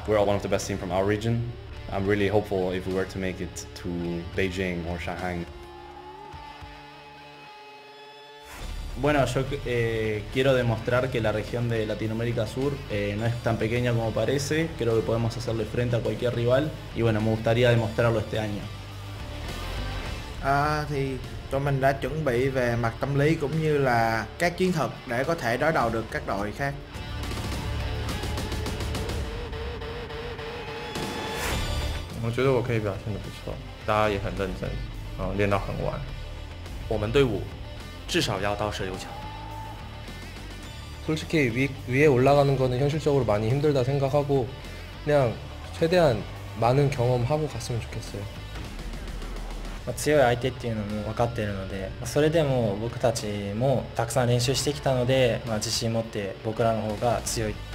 we're all one of the best teams from our region. I'm really hopeful if we were to make it to Beijing or Shanghai. Bueno, yo quiero demostrar que la región de Latinoamérica Sur no es tan pequeña como parece. Creo que podemos hacerle frente a cualquier rival y bueno, me gustaría demostrarlo este año. Thì tụi mình đã chuẩn bị về mặt tâm lý cũng như là các chiến thuật để có thể đối đầu được các đội khác. 我觉得我可以表现得不错，大家也很认真，练到很晚。 我们队伍至少要到16强。 솔직히 위에 올라가는 거는 현실적으로 많이 힘들다 생각하고 그냥 최대한 많은 경험하고 갔으면 좋겠어요. 強い相手っていうのも分かっているので、それでも僕たちもたくさん練習してきたので、自信持って僕らの方が強い。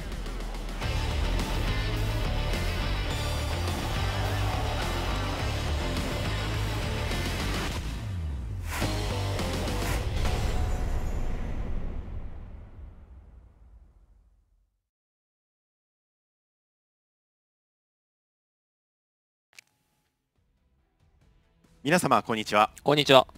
皆様こんにちは。 こんにちは。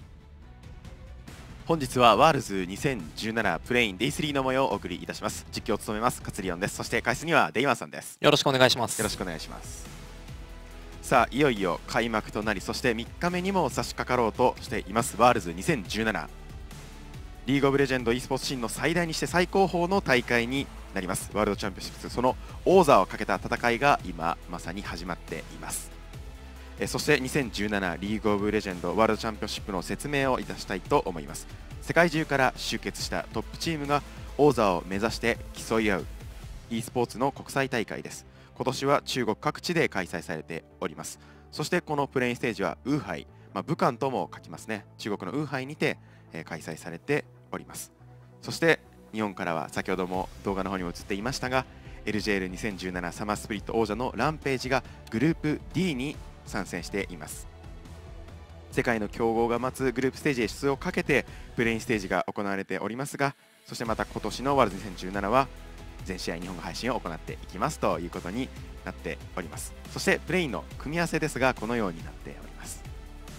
本日はワールズ2017プレイン Day3 の模様をお送りいたします。実況を務めますカツリオンです。そして解説にはデイマンさんです。 よろしくお願いします。 よろしくお願いします。さあいよいよ開幕となり、そして3日目にも差し掛かろうとしていますワールズ2017。リーグオブレジェンド e スポーツシーンの最大にして最高峰の大会になりますワールドチャンピオンシップ、その王座をかけた戦いが今まさに始まっています。そして2017リーグオブレジェンドワールドチャンピオンシップの説明をいたしたいと思います。世界中から集結したトップチームが王座を目指して競い合う e スポーツの国際大会です。今年は中国各地で開催されております。そしてこのプレインステージはウーハイ、武漢とも書きますね。中国のウーハイにて開催されております。そして日本からは先ほども動画の方にも映っていましたが LJL2017 サマースプリット王者のランページがグループ D に参戦しています。世界の強豪が待つグループステージへ出場をかけてプレインステージが行われておりますが、そしてまた今年のワールド2017は全試合日本語配信を行っていきますということになっております。そしてプレインの組み合わせですがこのようになっております。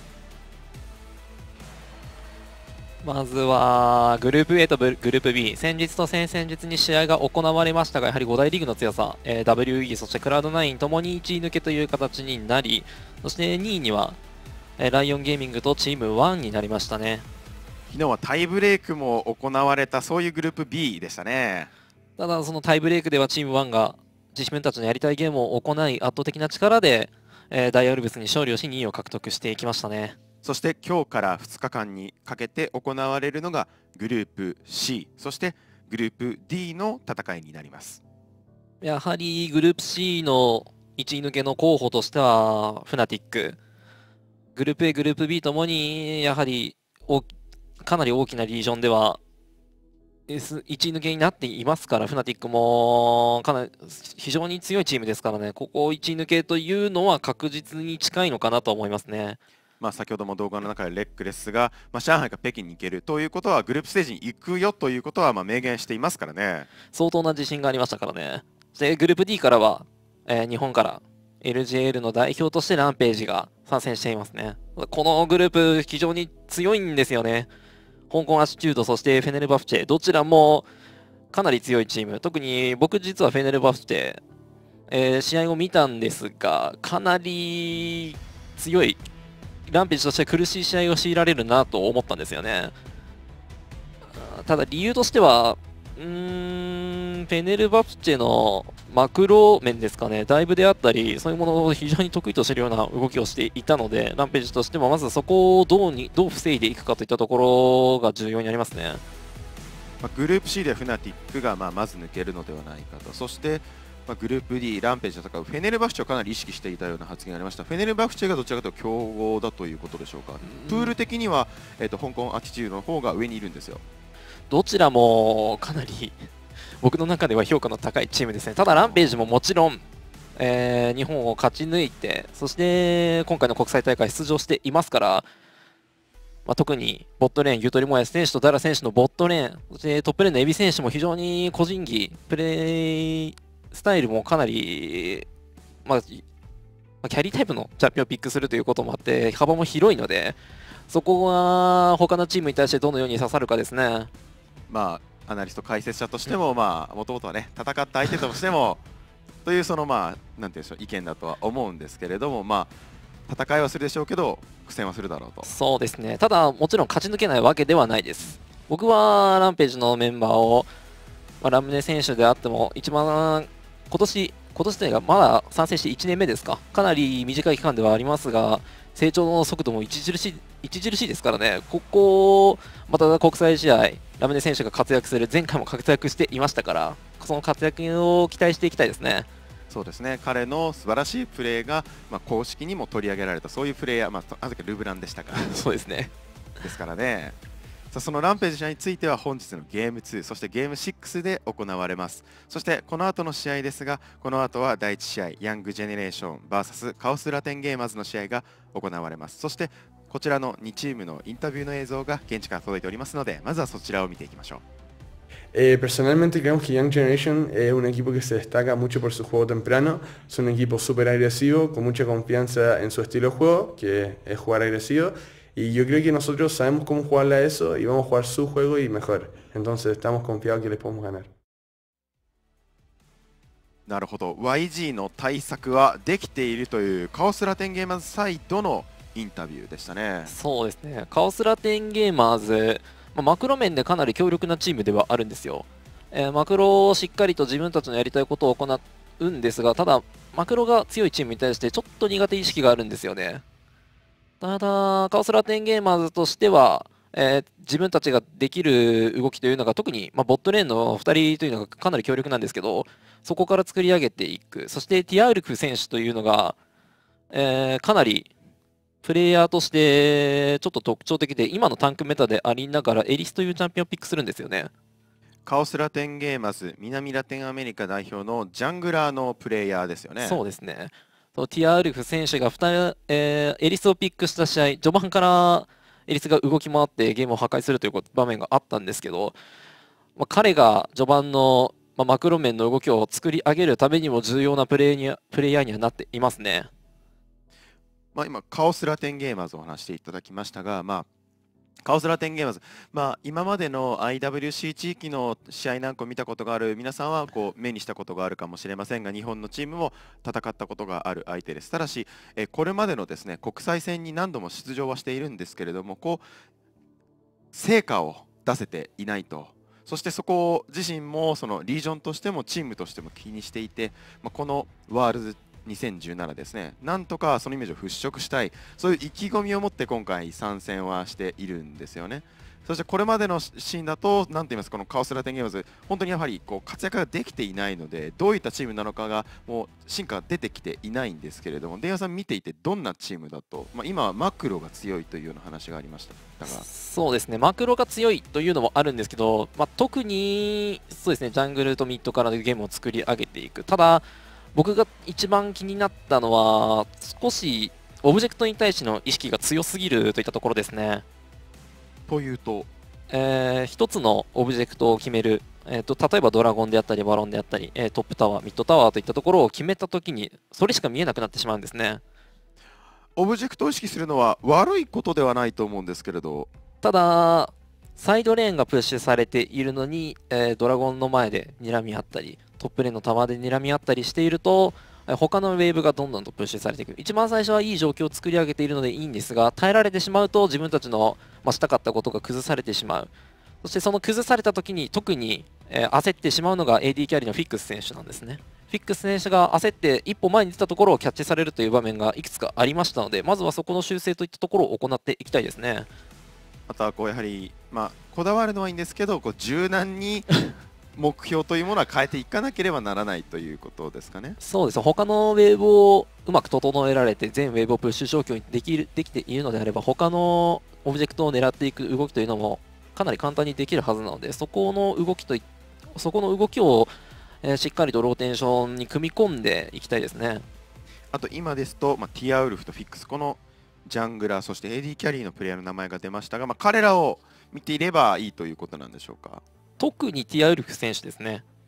まずはグループ A とグループ B、 先日と先々日に試合が行われましたが、やはり5大リーグの強さ、WE そしてクラウド9ともに1位抜けという形になり、そして2位にはライオンゲーミングとチーム1になりましたね。 昨日はタイブレークも行われたそういうグループ B でしたね。 ただそのタイブレークではチーム1が自分たちのやりたいゲームを行い圧倒的な力でダイアルブスに勝利をし2位を獲得していきましたね。 そして今日から2日間にかけて行われるのがグループ C、 そしてグループ D の戦いになります。 やはりグループ C の1位抜けの候補としてはフナティック、グループ A グループ B ともにやはりかなり大きなリージョンでは1位抜けになっていますから、フナティックもかなり非常に強いチームですからね、ここ1位抜けというのは確実に近いのかなと思いますね。 先ほども動画の中でレックですが、上海か北京に行けるということはグループステージに行くよということは明言していますからね。 相当な自信がありましたからね。でグループ D からは、日本から LJL の代表としてランページが参戦していますね。このグループ非常に強いんですよね。香港アシチュード、そしてフェネルバフチェ、どちらもかなり強いチーム。特に僕実はフェネルバフチェ、試合を見たんですがかなり強い、ランページとして苦しい試合を強いられるなと思ったんですよね。ただ理由としてはフェネルバフチェのマクロ面ですかね、ダイブであったりそういうものを非常に得意としているような動きをしていたので、ランページとしてもまずそこをどう防いでいくかといったところが重要になりますね。 グループ C でフナティックがまず抜けるのではないかと。そしてグループ D ランページと戦うフェネルバフチェをかなり意識していたような発言がありました。フェネルバフチェがどちらかというと強豪だということでしょうか。プール的には、香港アティチュードの方が上にいるんですよ。 どちらもかなり僕の中では評価の高いチームですね。ただランページももちろん、日本を勝ち抜いて、そして今回の国際大会出場していますから、特にボットレーン、ゆとりもや選手とダラ選手のボットレーン、そしてトップレーンのエビ選手も非常に個人技、プレースタイルもかなり、キャリータイプのチャンピオンをピックするということもあって幅も広いので、そこが他のチームに対してどのように刺さるかですね。 アナリスト解説者としてももともとはね戦った相手としてもというそのなんていうんでしょう意見だとは思うんですけれども、戦いはするでしょうけど苦戦はするだろうと。 そうですね。ただもちろん勝ち抜けないわけではないです。僕はランページのメンバーを、ラムネ選手であっても一番今年というかまだ参戦して1年目ですか、かなり短い期間ではありますが成長の速度も著しいですからね。ここまた国際試合ラムネ選手が活躍する、前回も活躍していましたから、その活躍を期待していきたいですね。 そうですね、彼の素晴らしいプレーが、公式にも取り上げられたそういうプレーヤー、なぜかルブランでしたからそうですね。 ですからね。さあそのランページ試合については本日のゲーム2そしてゲーム6で行われます。そしてこの後の試合ですが、この後は第1試合ヤングジェネレーション VS カオスラテンゲーマーズの試合が行われます。そしてこちらの2チームのインタビューの映像が現地から届いておりますので、まずはそちらを見ていきましょう。 Personalmente creemos que Young Generation es un equipo que se destaca mucho por su juego temprano, son un equipo súper agresivo, con mucha confianza en su estilo de juego, que es jugar agresivo, y yo creo que nosotros sabemos cómo jugarle a eso y vamos a jugar su juego y mejor, entonces estamos confiados que les podemos ganar. なるほど、 YG の対策はできているというカオスラテンゲーマーズサイドのインタビューでしたね。 そうですね、カオスラテンゲーマーズ、マクロ面でかなり強力なチームではあるんですよ。マクロをしっかりと自分たちのやりたいことを行うんですが、ただマクロが強いチームに対してちょっと苦手意識があるんですよね。ただカオスラテンゲーマーズとしては、自分たちができる動きというのが特に、ボットレーンの2人というのがかなり強力なんですけど、そこから作り上げていく。そしてティアウルフ選手というのが、かなりプレイヤーとしてちょっと特徴的で、今のタンクメタでありながらエリスというチャンピオンをピックするんですよね。 カオスラテンゲーマーズ南ラテンアメリカ代表のジャングラーのプレイヤーですよね。 そうですね。ティアウルフ選手がエリスをピックした試合、序盤からエリスが動き回ってゲームを破壊するという場面があったんですけど、彼が序盤のマクロ面の動きを作り上げるためにも重要なプレイヤーにはなっていますね。 今カオスラテンゲーマーズを話していただきましたが、カオスラテンゲーマーズ、今までの IWC 地域の試合なんかを見たことがある皆さんは目にしたことがあるかもしれませんが、日本のチームも戦ったことがある相手です。ただしこれまでのですね国際戦に何度も出場はしているんですけれども、成果を出せていないと。そしてそこを自身もそのリージョンとしてもチームとしても気にしていて、このワールズ2017ですね、なんとかそのイメージを払拭したい、そういう意気込みを持って今回参戦はしているんですよね。そしてこれまでのシーンだと、なんて言いますか、このカオスラテンゲームズ、本当にやはり活躍ができていないので、どういったチームなのかがもう進化が出てきていないんですけれども、電話さん見ていてどんなチームだと、今はマクロが強いというような話がありましたが。 そうですね、マクロが強いというのもあるんですけど、特にそうですね、ジャングルとミッドからゲームを作り上げていく。ただ僕が一番気になったのは、少しオブジェクトに対しての意識が強すぎるといったところですね。 というと、 一つのオブジェクトを決める、例えばドラゴンであったりバロンであったり、トップタワーミッドタワーといったところを決めたときにそれしか見えなくなってしまうんですね。 オブジェクトを意識するのは悪いことではないと思うんですけれど、 ただサイドレーンがプッシュされているのに、ドラゴンの前で睨み合ったりトップレーンのタワーで睨み合ったりしていると、他のウェーブがどんどんとプッシュされていく。一番最初はいい状況を作り上げているのでいいんですが、耐えられてしまうと自分たちの、したかったことが崩されてしまう。そしてその崩された時に特に、焦ってしまうのが AD キャリーのフィックス選手なんですね。フィックス選手が焦って一歩前に出たところをキャッチされるという場面がいくつかありましたので、まずはそこの修正といったところを行っていきたいですね。 あとはやはり、こだわるのはいいんですけど、柔軟に目標というものは変えていかなければならないということですかね。 そうです。他のウェーブをうまく整えられて全ウェーブをプッシュ状況にできているのであれば、他のオブジェクトを狙っていく動きというのもかなり簡単にできるはずなので、そこの動きを、しっかりとローテーションに組み込んでいきたいですね。 あと今ですと、ティアウルフとフィックス、このジャングラー、そして AD キャリーのプレイヤーの名前が出ましたが、彼らを見ていればいいということなんでしょうか。 特にティアウルフ選手ですね。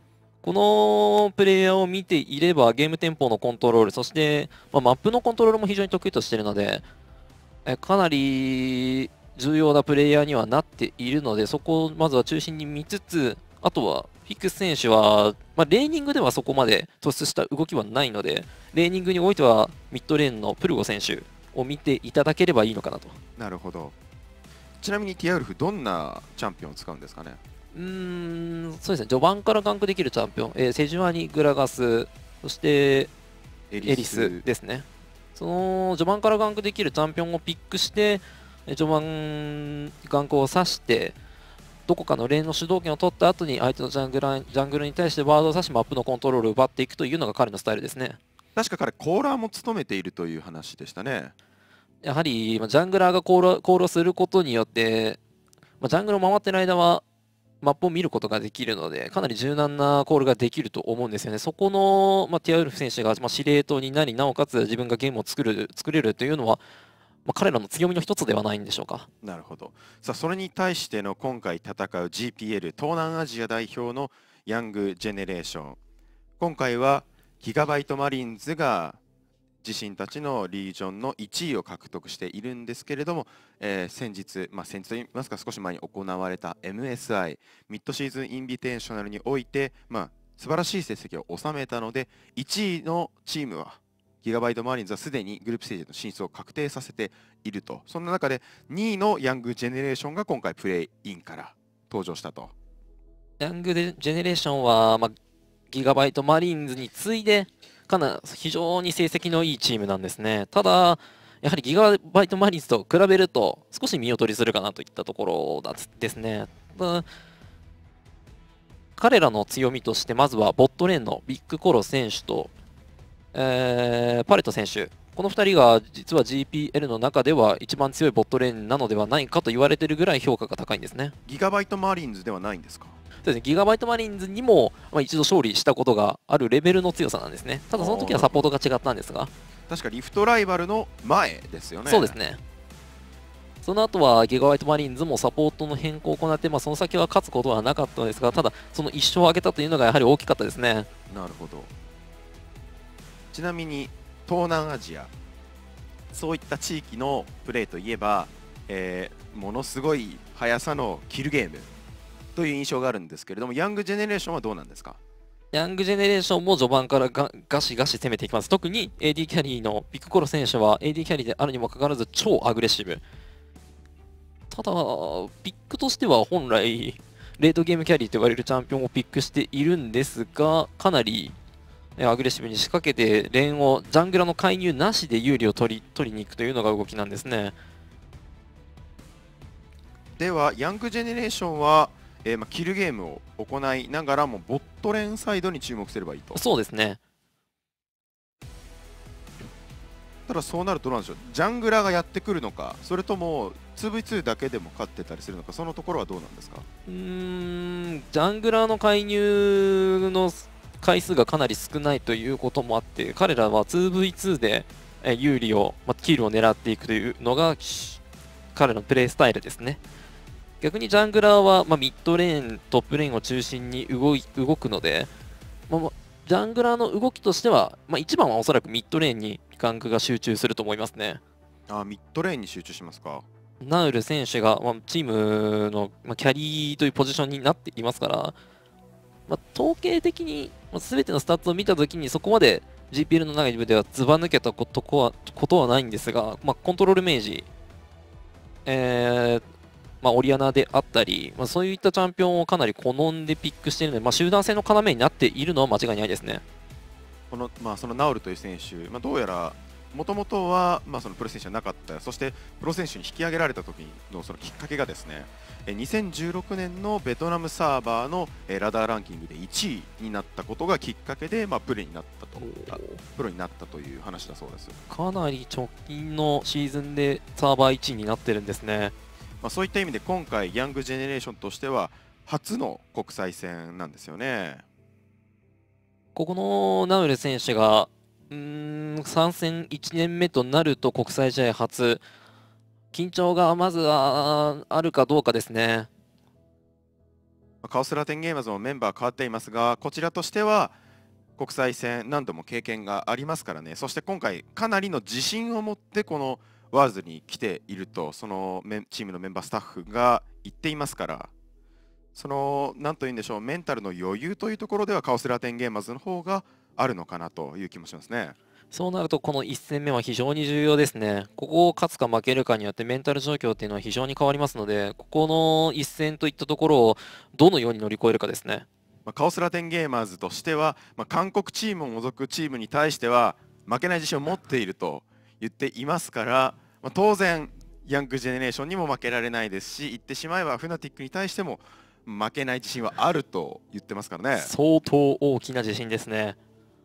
このプレイヤーを見ていればゲームテンポのコントロール、そして、マップのコントロールも非常に得意としているので、かなり重要なプレイヤーにはなっているので、そこをまずは中心に見つつ、あとはフィックス選手は、レーニングではそこまで突出した動きはないので、レーニングにおいてはミッドレーンのプルゴ選手を見ていただければいいのかなと。 なるほど。ちなみにティアウルフどんなチャンピオンを使うんですかね？ そうですね、序盤からガンクできるチャンピオン、セジュアニ、グラガス、そしてエリスですね。その序盤からガンクできるチャンピオンをピックして、序盤ガンクを刺して、どこかのレーンの主導権を取った後に相手のジャングルに対してワードを刺しマップのコントロールを奪っていくというのが彼のスタイルですね。 確か彼コーラーも務めているという話でしたね。 やはりジャングラーがコールをすることによって、ジャングルを回っている間はマップを見ることができるので、かなり柔軟なコールができると思うんですよね。そこの、ティアウルフ選手が、司令塔になり、なおかつ自分がゲームを作れるというのは、彼らの強みの一つではないんでしょうか。 なるほど。さあそれに対しての今回戦う GPL 東南アジア代表のヤングジェネレーション、今回はギガバイトマリーンズが自身たちのリージョンの1位を獲得しているんですけれども、先日といいますか少し前に行われた MSI ミッドシーズンインビテーショナルにおいて、素晴らしい成績を収めたので、1位のチームはギガバイトマリーンズはすでにグループステージの進出を確定させていると。そんな中で2位のヤングジェネレーションが今回プレイインから登場したと。 ヤングジェネレーションは、ギガバイトマリーンズに次いで非常に成績のいいチームなんですね。ただやはりギガバイトマリーンズと比べると少し見劣りするかなといったところですね。彼らの強みとしてまずはボットレーンのビッグコロ選手と、パレット選手、この2人が実は GPL の中では一番強いボットレーンなのではないかと言われているぐらい評価が高いんですね。 ギガバイトマリーンズではないんですか？ そうですね、ギガバイトマリーンズにも、一度勝利したことがあるレベルの強さなんですね。ただその時はサポートが違ったんですが、 確かリフトライバルの前ですよね。 そうですね。その後はギガバイトマリーンズもサポートの変更を行って、その先は勝つことはなかったのですが、ただその1勝を挙げたというのがやはり大きかったですね。 なるほど。ちなみに東南アジア、そういった地域のプレーといえば、ものすごい速さのキルゲームという印象があるんですけれども、ヤングジェネレーションはどうなんですか？ ヤングジェネレーションも序盤からガシガシ攻めていきます。特に AD キャリーのピックコロ選手は AD キャリーであるにもかかわらず超アグレッシブ。ただピックとしては本来レートゲームキャリーと言われるチャンピオンをピックしているんですが、かなりアグレッシブに仕掛けてレーンをジャングラの介入なしで有利を取りに行くというのが動きなんですね。 ではヤングジェネレーションは、キルゲームを行いながらもボットレーンサイドに注目すればいいと。 そうですね。 ただそうなるとどうなんでしょう、ジャングラーがやってくるのか、それとも 2v2 だけでも勝ってたりするのか、そのところはどうなんですか？ ジャングラーの介入の回数がかなり少ないということもあって、彼らは 2v2 で有利を、キルを狙っていくというのが彼のプレイスタイルですね。逆にジャングラーは、ミッドレーン、トップレーンを中心に動くので、ジャングラーの動きとしては、一番はおそらくミッドレーンにガンクが集中すると思いますね。 ミッドレーンに集中しますか？ ナウル選手が、チームの、キャリーというポジションになっていますから、統計的に全てのスタッツを見たときにそこまで GPL の内部ではずば抜けたことはないんですが、コントロールメージ、オリアナであったり、そういったチャンピオンをかなり好んでピックしているので、集団戦の要になっているのは間違いないですね。 そのナウルという選手、どうやらもともとは、そのプロ選手じゃなかった、そしてプロ選手に引き上げられた時のそのきっかけがですね、2016年のベトナムサーバーのラダーランキングで1位になったことがきっかけで、プロになったという話だそうです。 かなり直近のシーズンでサーバー1位になってるんですね。 そういった意味で今回ヤングジェネレーションとしては初の国際戦なんですよね。 ここのナウル選手が参戦1年目となると国際試合初、緊張がまずはあるかどうかですね。 カオスラテンゲーマーズもメンバー変わっていますが、こちらとしては国際戦何度も経験がありますからね。そして今回かなりの自信を持ってこのワールズに来ていると、そのチームのメンバースタッフが言っていますから、その何というんでしょう、メンタルの余裕というところではカオスラテンゲーマーズの方があるのかなという気もしますね。 そうなるとこの1戦目は非常に重要ですね。ここを勝つか負けるかによってメンタル状況っていうのは非常に変わりますので、ここの1戦といったところをどのように乗り越えるかですね。 カオスラテンゲーマーズとしては、韓国チームを除くチームに対しては負けない自信を持っていると言っていますから、当然ヤングジェネレーションにも負けられないですし、言ってしまえばフナティックに対しても負けない自信はあると言ってますからね。 相当大きな自信ですね。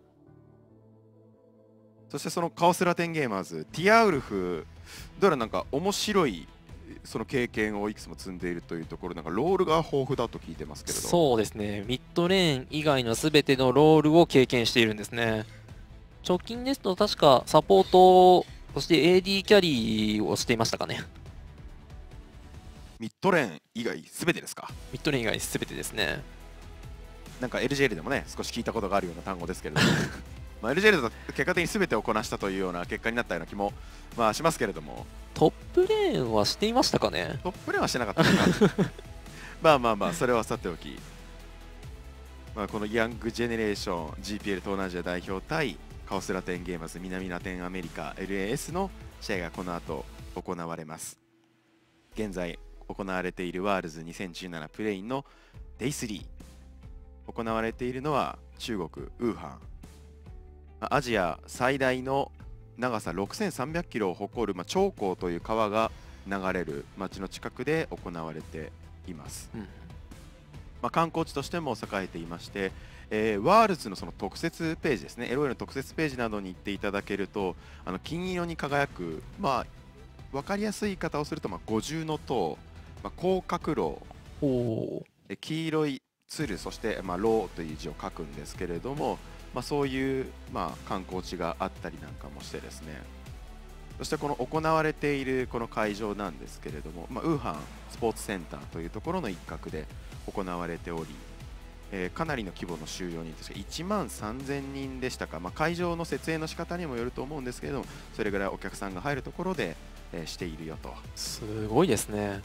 そしてそのカオスラテンゲーマーズ、ティアウルフ、どうやらなんか面白いその経験をいくつも積んでいるというところ、なんかロールが豊富だと聞いてますけれど。 そうですね、ミッドレーン以外のすべてのロールを経験しているんですね。直近ですと確かサポート、そして AD キャリーをしていましたかね。 ミッドレーン以外すべてですか？ ミッドレーン以外すべてですね。 なんか LGL でもね、少し聞いたことがあるような単語ですけれどもLGL だと結果的に全てをこなしたというような結果になったような気もしますけれども、 トップレーンはしていましたかね？ トップレーンはしてなかったのかそれはさておき、このヤングジェネレーション GPL 東南アジア代表対カオスラテンゲーマーズ南ラテンアメリカ LAS の試合がこの後行われます。現在行われているワールズ2017プレインの Day3、行われているのは中国ウーハン、アジア最大の長さ6300キロを誇る、長江という川が流れる町の近くで行われています。観光地としても栄えていまして、ワールズのその特設ページですね、LOL の特設ページなどに行っていただけると、金色に輝く、分かりやすい言い方をすると、五重塔、広角楼、黄色い鶴、そして楼という字を書くんですけれども、そういう観光地があったりなんかもしてですね、そしてこの行われているこの会場なんですけれども、ウーハンスポーツセンターというところの一角で行われており、かなりの規模の収容人として1万3000人でしたか、会場の設営の仕方にもよると思うんですけれども、それぐらいお客さんが入るところで、しているよと。 すごいですね。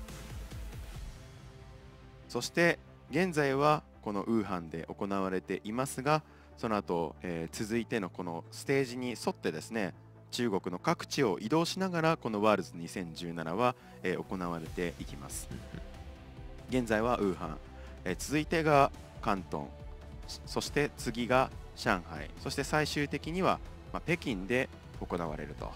そして現在はこのウーハンで行われていますが、その後、続いてのこのステージに沿ってですね、中国の各地を移動しながらこのワールズ2017は、行われていきます。現在はウーハン、続いてが広東、そして次が上海、そして最終的には、北京で行われると。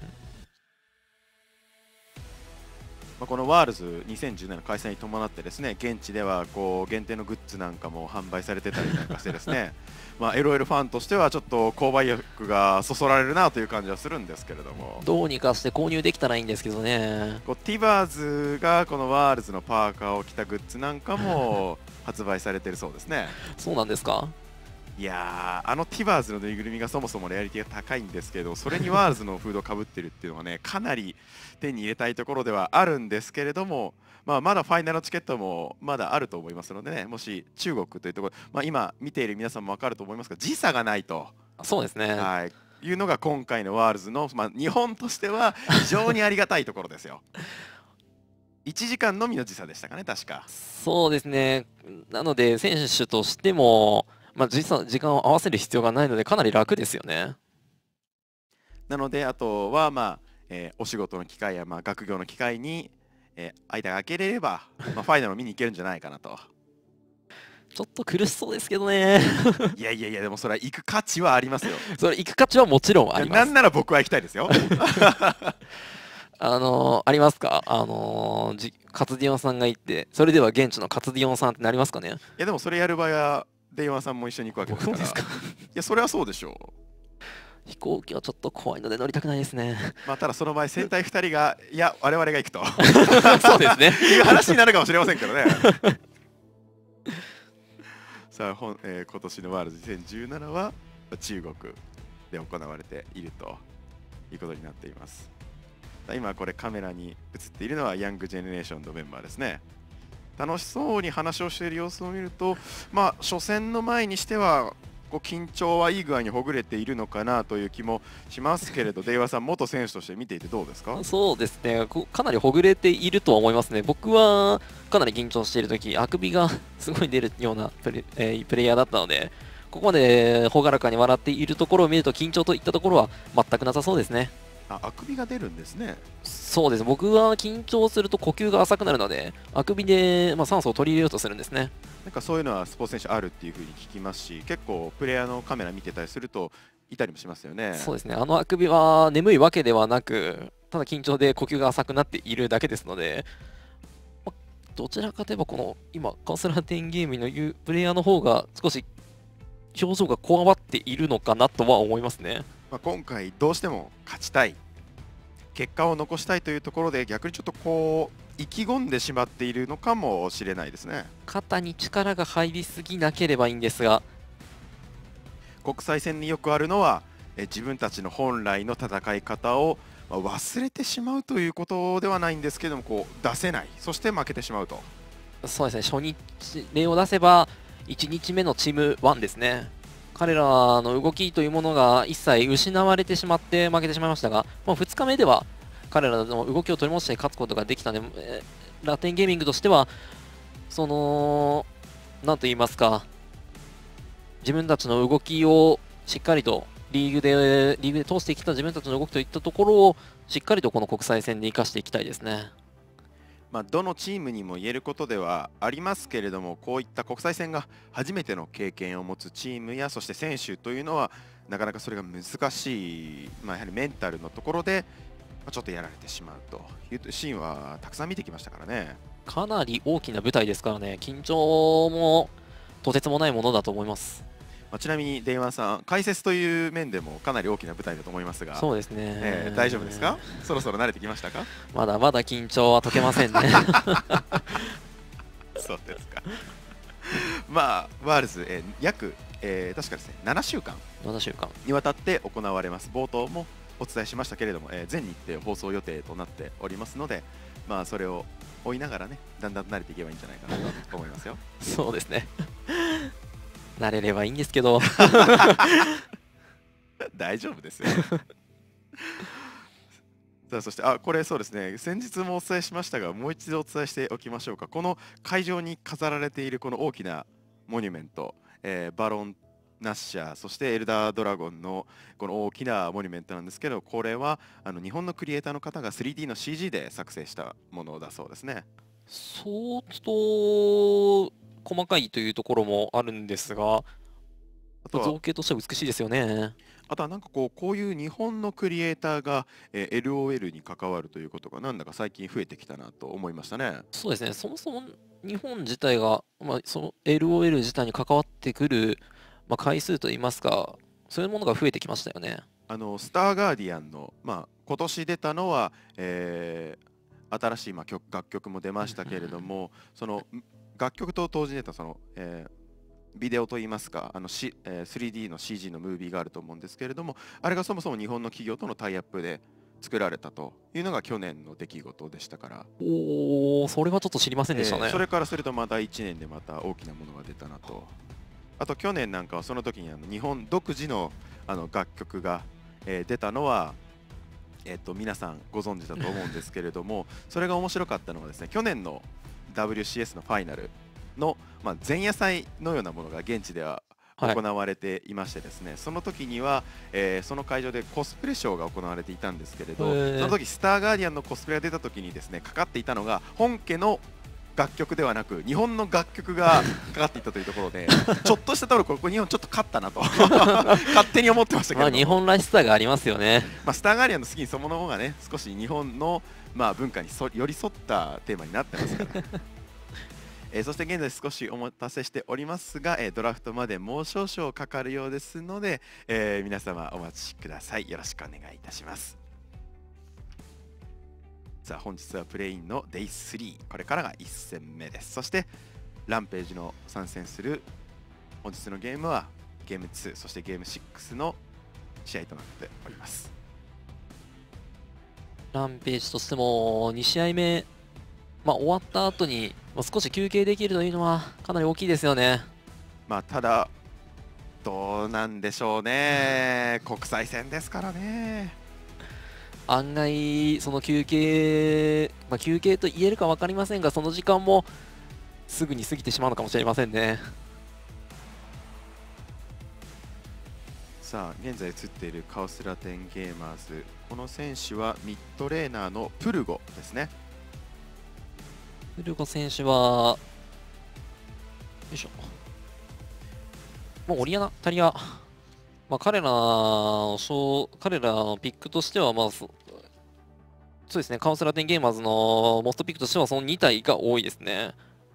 このワールズ2017開催に伴ってですね、現地ではこう限定のグッズなんかも販売されてたりなんかしてですねLOL ファンとしてはちょっと購買意欲がそそられるなという感じはするんですけれども、 どうにかして購入できたらいいんですけどね。 ティバーズがこのワールズのパーカーを着たグッズなんかも発売されてるそうですね。 そうなんですか？ いやー、ティバーズのぬいぐるみがそもそもレアリティが高いんですけど、それにワールズのフードをかぶってるっていうのはね、かなり手に入れたいところではあるんですけれども、まだファイナルチケットもまだあると思いますのでね、もし中国というところ、今見ている皆さんも分かると思いますが、時差がないと。 そうですね。 いうのが今回のワールズの、日本としては非常にありがたいところですよ。1時間のみの時差でしたかね、確か。 そうですね。なので選手としても時間を合わせる必要がないのでかなり楽ですよね。 なのであとはお仕事の機会や学業の機会に、間が空けれれば、ファイナルを見に行けるんじゃないかなと。 ちょっと苦しそうですけどねいやでもそれは行く価値はありますよ。 それ行く価値はもちろんあります。 なんなら僕は行きたいですよありますか？カツディオンさんが行って、それでは現地のカツディオンさんってなりますかね？いやでもそれやる場合はデイワンさんも一緒に行くわけですから。いやそれはそうでしょう。 飛行機はちょっと怖いので乗りたくないですね。 ただその場合戦隊2人がいや我々が行くとそうですねいう話になるかもしれませんけどねさあ今年のワールズ2017は中国で行われているということになっています。今これカメラに映っているのはヤングジェネレーションのメンバーですね。 楽しそうに話をしている様子を見ると、まあ、初戦の前にしてはこう緊張はいい具合にほぐれているのかなという気もしますけれど、出岩さん、元選手として見ていてどうですか？ そうですね、かなりほぐれているとは思いますね。僕はかなり緊張しているとき、あくびがすごい出るようなプレイヤーだったので、ここまで朗らかに笑っているところを見ると、緊張といったところは全くなさそうですね。 あくびが出るんですね。 そうです、僕は緊張すると呼吸が浅くなるので、あくびで、酸素を取り入れようとするんですね。 なんかそういうのはスポーツ選手あるっていうふうに聞きますし、結構プレイヤーのカメラ見てたりするといたりもしますよね。 そうですね、あのあくびは眠いわけではなく、ただ緊張で呼吸が浅くなっているだけですので、どちらかといえばこの今カンスラーテンゲームのいうプレイヤーの方が少し表情がこわばっているのかなとは思いますね。 今回どうしても勝ちたい、結果を残したいというところで、逆にちょっとこう意気込んでしまっているのかもしれないですね。 肩に力が入りすぎなければいいんですが、 国際戦によくあるのは自分たちの本来の戦い方を忘れてしまうということではないんですけども、こう出せない、そして負けてしまうと。 そうですね、初日例を出せば1日目のチーム1ですね。彼らの動きというものが一切失われてしまって負けてしまいましたが、2日目では彼らの動きを取り戻して勝つことができたので、ラテンゲーミングとしてはなんと言いますか、自分たちの動きをしっかりとリーグで通してきた自分たちの動きといったところをしっかりとこの国際戦で生かしていきたいですね。 どのチームにも言えることではありますけれども、こういった国際戦が初めての経験を持つチームや、そして選手というのはなかなかそれが難しい、やはりメンタルのところでちょっとやられてしまうというシーンはたくさん見てきましたからね。 かなり大きな舞台ですからね、緊張もとてつもないものだと思います。 ちなみにデイワンさん、解説という面でもかなり大きな舞台だと思いますが、 そうですね、 大丈夫ですか？そろそろ慣れてきましたか？ まだまだ緊張は解けませんね。 そうですか。ワールズ、約、確かですね、7週間にわたって行われます。冒頭もお伝えしましたけれども、全日程放送予定となっておりますので、それを追いながらね、だんだん慣れていけばいいんじゃないかなと思いますよ。 そうですね。慣れればいいんですけど。 大丈夫ですよ。さあ、そしてこれそうですね、先日もお伝えしましたが、もう一度お伝えしておきましょうか。この会場に飾られているこの大きなモニュメント、バロンナッシャー、そしてエルダードラゴンのこの大きなモニュメントなんですけど、これは日本のクリエイターの方が 3D の CG で作成したものだそうですね。 相当細かいというところもあるんですが、造形としては美しいですよね。 あとはなんかこういう日本のクリエイターが、LOL に関わるということがなんだか最近増えてきたなと思いましたね。 そうですね、そもそも日本自体が、その LOL 自体に関わってくる、回数といいますか、そういうものが増えてきましたよね。 スターガーディアンの、今年出たのは、新しい楽曲も出ましたけれども、その楽曲と同時に出たその、ビデオといいますか、3D の CG のムービーがあると思うんですけれども、あれがそもそも日本の企業とのタイアップで作られたというのが去年の出来事でしたから。 それはちょっと知りませんでしたね。 それからするとまた1年でまた大きなものが出たなと。あと去年なんかはその時に日本独自の楽曲が、出たのは、皆さんご存知だと思うんですけれども、それが面白かったのはですね、去年の WCS のファイナルの、前夜祭のようなものが現地では行われていましてですね、その時には、その会場でコスプレショーが行われていたんですけれど、その時スターガーディアンのコスプレが出た時にですね、かかっていたのが本家の楽曲ではなく日本の楽曲がかかっていたというところでちょっとしたところこれ日本ちょっと勝ったなと勝手に思ってましたけど、 日本らしさがありますよね。 スターガーディアンのスキンそのものがね、少し日本の文化に寄り添ったテーマになってますからそして現在少しお待たせしておりますが、ドラフトまでもう少々かかるようですので、皆様お待ちください。よろしくお願いいたします。さあ本日はプレインの Day3、 これからが1戦目です。そしてランページの参戦する本日のゲームはゲーム2、そしてゲーム6の試合となっております。 ランページとしても2試合目終わった後に少し休憩できるというのはかなり大きいですよね。 ただどうなんでしょうね、国際戦ですからね。 案外その休憩、休憩と言えるか分かりませんが、その時間もすぐに過ぎてしまうのかもしれませんね。 さあ現在映っているカオスラテンゲーマーズ、この選手はミッドレーナーのプルゴですね。 プルゴ選手はよいしょ、もうオリアナタリア、彼らのピックとしては、そうですね、カオスラテンゲーマーズのモストピックとしてはその2体が多いですね。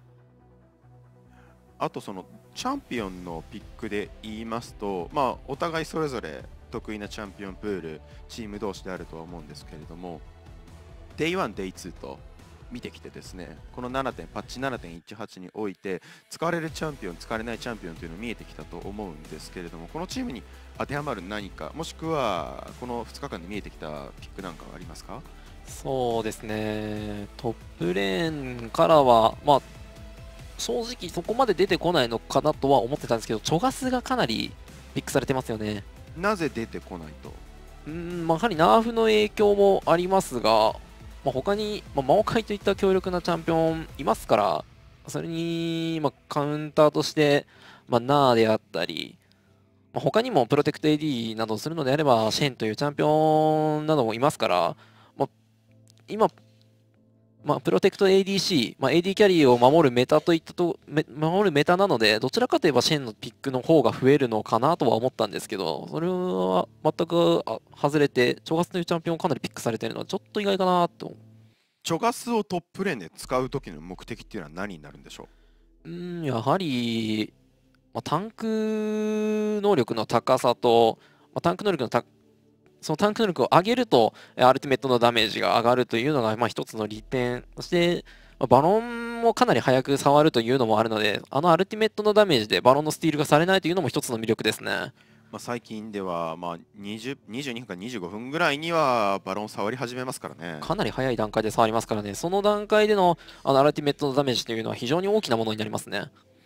あとそのチャンピオンのピックで言いますと、お互いそれぞれ得意なチャンピオンプール、チーム同士であるとは思うんですけれども、Day1、Day2 と見てきてですね、このパッチ 7.18 において使われるチャンピオン、使われないチャンピオンというのが見えてきたと思うんですけれども、このチームに当てはまる何か、もしくはこの2日間で見えてきたピックなんかはありますか？ そうですね、トップレーンからは、正直そこまで出てこないのかなとは思ってたんですけど、チョガスがかなりピックされてますよね。 なぜ出てこないと？ やはりナーフの影響もありますが、他に、マオカイといった強力なチャンピオンいますから、それに、カウンターとして、ナーであったり、他にもプロテクト AD などをするのであれば、シェンというチャンピオンなどもいますから、今、プロテクト ADC、AD キャリーを守るメタなので、どちらかといえばシェンのピックの方が増えるのかなとは思ったんですけど、それは全く外れて、チョガスというチャンピオンをかなりピックされているのはちょっと意外かなと。 チョガスをトップレーンで使う時の目的っていうのは何になるんでしょう？やはり、タンク能力の高さと、そのタンク能力を上げるとアルティメットのダメージが上がるというのが一つの利点、そしてバロンもかなり早く触るというのもあるので、アルティメットのダメージでバロンのスティールがされないというのも一つの魅力ですね。 最近では22分から25分ぐらいにはバロン触り始めますからね。 かなり早い段階で触りますからね、その段階でのアルティメットのダメージというのは非常に大きなものになりますね。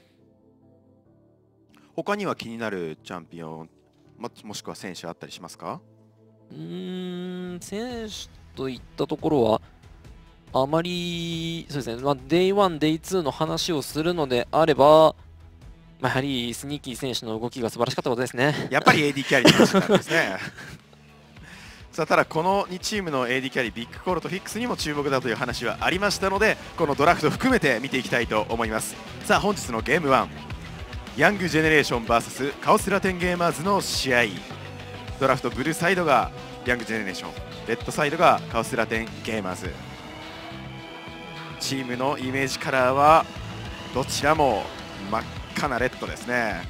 他には気になるチャンピオン、もしくは選手あったりしますか？ 選手といったところはあまり、そうですね、Day1、Day2 の話をするのであれば、やはりスニーキー選手の動きが素晴らしかったことですね。 やっぱり AD キャリーの話なんですね。さあただこの2チームの AD キャリー、ビッグコールとフィックスにも注目だという話はありましたので、このドラフト含めて見ていきたいと思います。さあ本日のゲーム1、ヤングジェネレーション VS カオスラテンゲーマーズの試合。ドラフトブルーサイドがヤングジェネレーション、レッドサイドがカオスラテンゲーマーズ。チームのイメージカラーはどちらも真っ赤なレッドですね。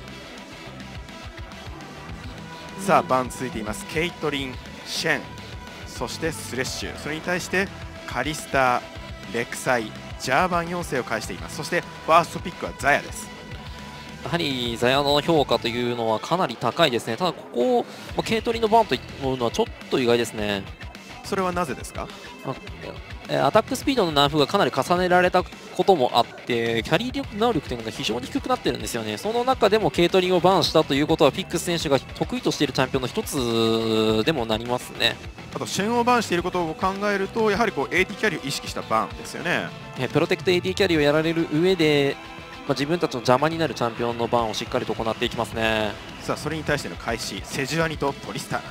さあバンついています。ケイトリン、シェン、そしてスレッシュ、それに対してカリスタ、レクサイ、ジャーバン4世を返しています。そしてファーストピックはザヤです。 やはりザヤの評価というのはかなり高いですね。ただここ、ケイトリンのバンというのはちょっと意外ですね。 それはなぜですか？ アタックスピードのナーフがかなり重ねられたこともあって、キャリー力能力というのが非常に低くなってるんですよね。その中でもケイトリンをバンしたということは、ピックス選手が得意としているチャンピオンの一つでもなりますね。 あとシェンをバンしていることを考えると、やはりAD キャリーを意識したバンですよね。 プロテクト AD キャリーをやられる上で、自分たちの邪魔になるチャンピオンのバンをしっかりと行っていきますね。 さあそれに対しての開始、セジュアニとトリスターナ。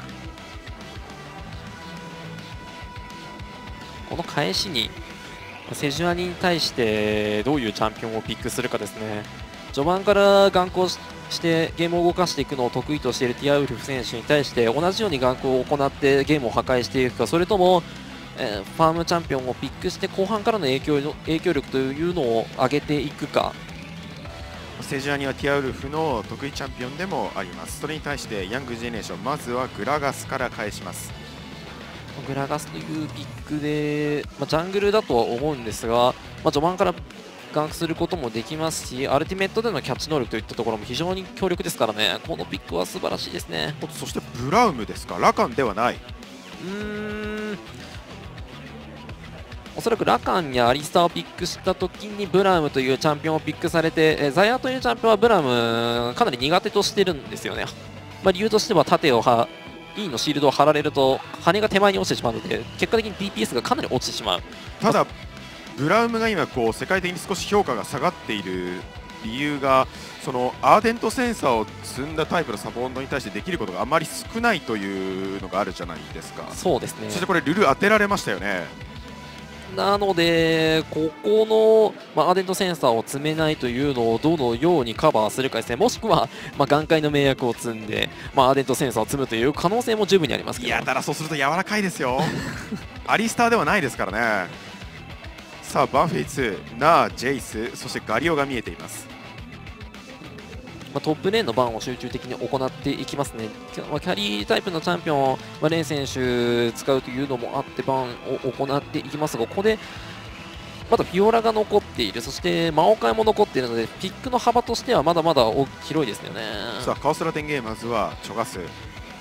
この返しにセジュアニに対してどういうチャンピオンをピックするかですね。序盤から眼光してゲームを動かしていくのを得意としているティアウルフ選手に対して同じように眼光を行ってゲームを破壊していくか、それともファームチャンピオンをピックして後半からの影響力というのを上げていくか。 セジュアニはティアウルフの得意チャンピオンでもあります。それに対してヤングジェネレーション、まずはグラガスから返します。 グラガスというピックで、ジャングルだとは思うんですが、序盤からガンクすることもできますし、アルティメットでのキャッチ能力といったところも非常に強力ですからね。このピックは素晴らしいですね。 そしてブラウムですか？ラカンではない。 おそらくラカンやアリスターをピックした時にブラムというチャンピオンをピックされて、ザヤというチャンピオンはブラムかなり苦手としてるんですよね。理由としては盾をE のシールドを張られると羽が手前に落ちてしまうので、結果的に DPS がかなり落ちてしまう。 ただブラウムが今こう世界的に少し評価が下がっている理由が、そのアーデントセンサーを積んだタイプのサポートに対してできることがあまり少ないというのがあるじゃないですか。 そうですね。 そしてこれルル当てられましたよね。 なのでここの、アーデントセンサーを積めないというのをどのようにカバーするかですね。もしくは、眼界の迷惑を積んで、アーデントセンサーを積むという可能性も十分にありますけど。 いや、ただそうすると柔らかいですよアリスターではないですからね。さあバンフェイ2、ナー、ジェイス、そしてガリオが見えています。 トップレーンのバンを集中的に行っていきますね。キャリータイプのチャンピオンを、レーン選手使うというのもあってバンを行っていきますが、ここでまだフィオラが残っている、そしてマオカイも残っているので、ピックの幅としてはまだまだ広いですよね。 さあカオスラテンゲーマーズはチョガス、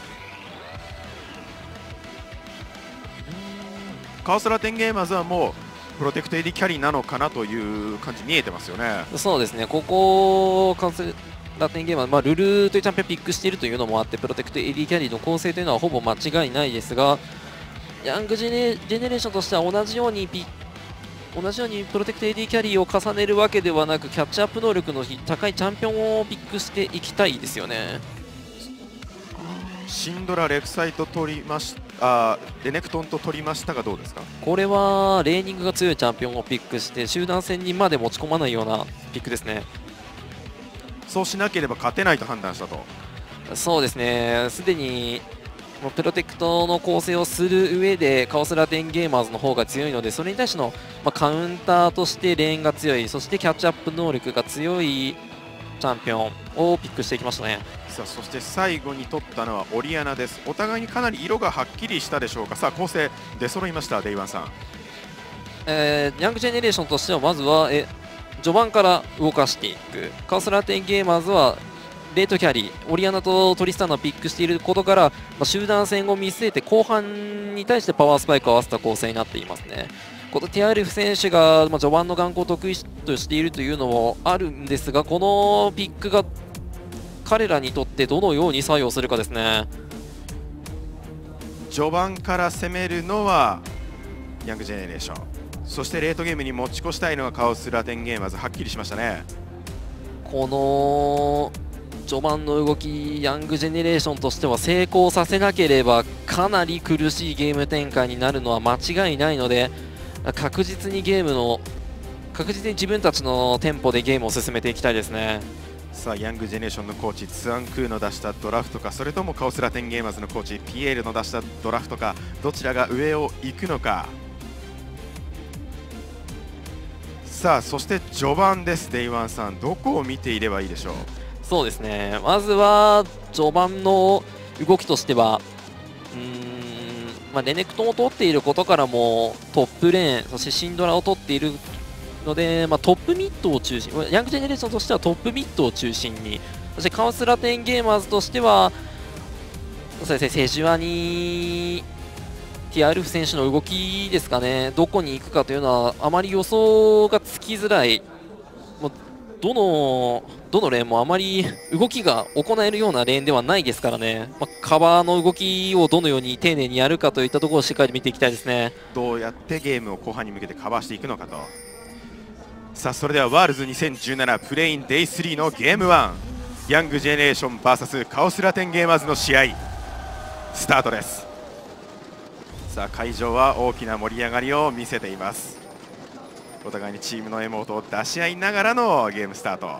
カオスラテンゲーマーズはもうプロテクト AD キャリーなのかなという感じ見えてますよね。 そうですね、ここカオスラテンゲーマー、ルルというチャンピオンをピックしているというのもあって、プロテクト AD キャリーの構成というのはほぼ間違いないですが、ヤングジェネレーションとしては同じようにプロテクト AD キャリーを重ねるわけではなく、キャッチアップ能力の高いチャンピオンをピックしていきたいですよね。 シンドラ、レクサイト取りましたレネクトンと取りましたがどうですか。 これはレーニングが強いチャンピオンをピックして集団戦にまで持ち込まないようなピックですね。 そうしなければ勝てないと判断したと。 そうですね、すでにもうプロテクトの構成をする上でカオスラテンゲーマーズの方が強いので、それに対しての、カウンターとしてレーンが強い、そしてキャッチアップ能力が強いチャンピオンをピックしていきましたね。 さあそして最後に取ったのはオリアナです。お互いにかなり色がはっきりしたでしょうか。さあ構成出揃いました、デイワンさん。 ヤングジェネレーションとしてはまずは序盤から動かしていく。カオスラテンゲーマーズはレートキャリー、オリアナとトリスタンナをピックしていることから、集団戦を見据えて後半に対してパワースパイクを合わせた構成になっていますね。このティアルフ選手が、序盤の眼光を得意としているというのもあるんですが、このピックが彼らにとってどのように作用するかですね。 序盤から攻めるのはヤングジェネレーション、そしてレートゲームに持ち越したいのがカオスラテンゲーマーズ、はっきりしましたね。 この序盤の動き、ヤングジェネレーションとしては成功させなければかなり苦しいゲーム展開になるのは間違いないので、確実に自分たちのテンポでゲームを進めていきたいですね。 さあヤングジェネレーションのコーチツアンクーの出したドラフトか、それともカオスラテンゲーマーズのコーチピエールの出したドラフトか、どちらが上を行くのか。さあそして序盤です。デイワンさん、どこを見ていればいいでしょう。 そうですね、まずは序盤の動きとしてはレネクトンを取っていることからもトップレーン、そしてシンドラを取っているので、トップミッドを中心、ヤングジェネレーションとしてはトップミッドを中心に、そしてカオスラテンゲーマーズとしてはそうですね、セジュアニティアルフ選手の動きですかね、どこに行くかというのはあまり予想がつきづらい。もうどのレーンもあまり動きが行えるようなレーンではないですからね、カバーの動きをどのように丁寧にやるかといったところをしっかり見ていきたいですね。 どうやってゲームを後半に向けてカバーしていくのかと。さあそれではワールズ2017プレインデイ3のゲーム1、ヤングジェネレーション VS カオスラテンゲーマーズの試合スタートです。さあ会場は大きな盛り上がりを見せています。お互いにチームのエモートを出し合いながらのゲームスタート。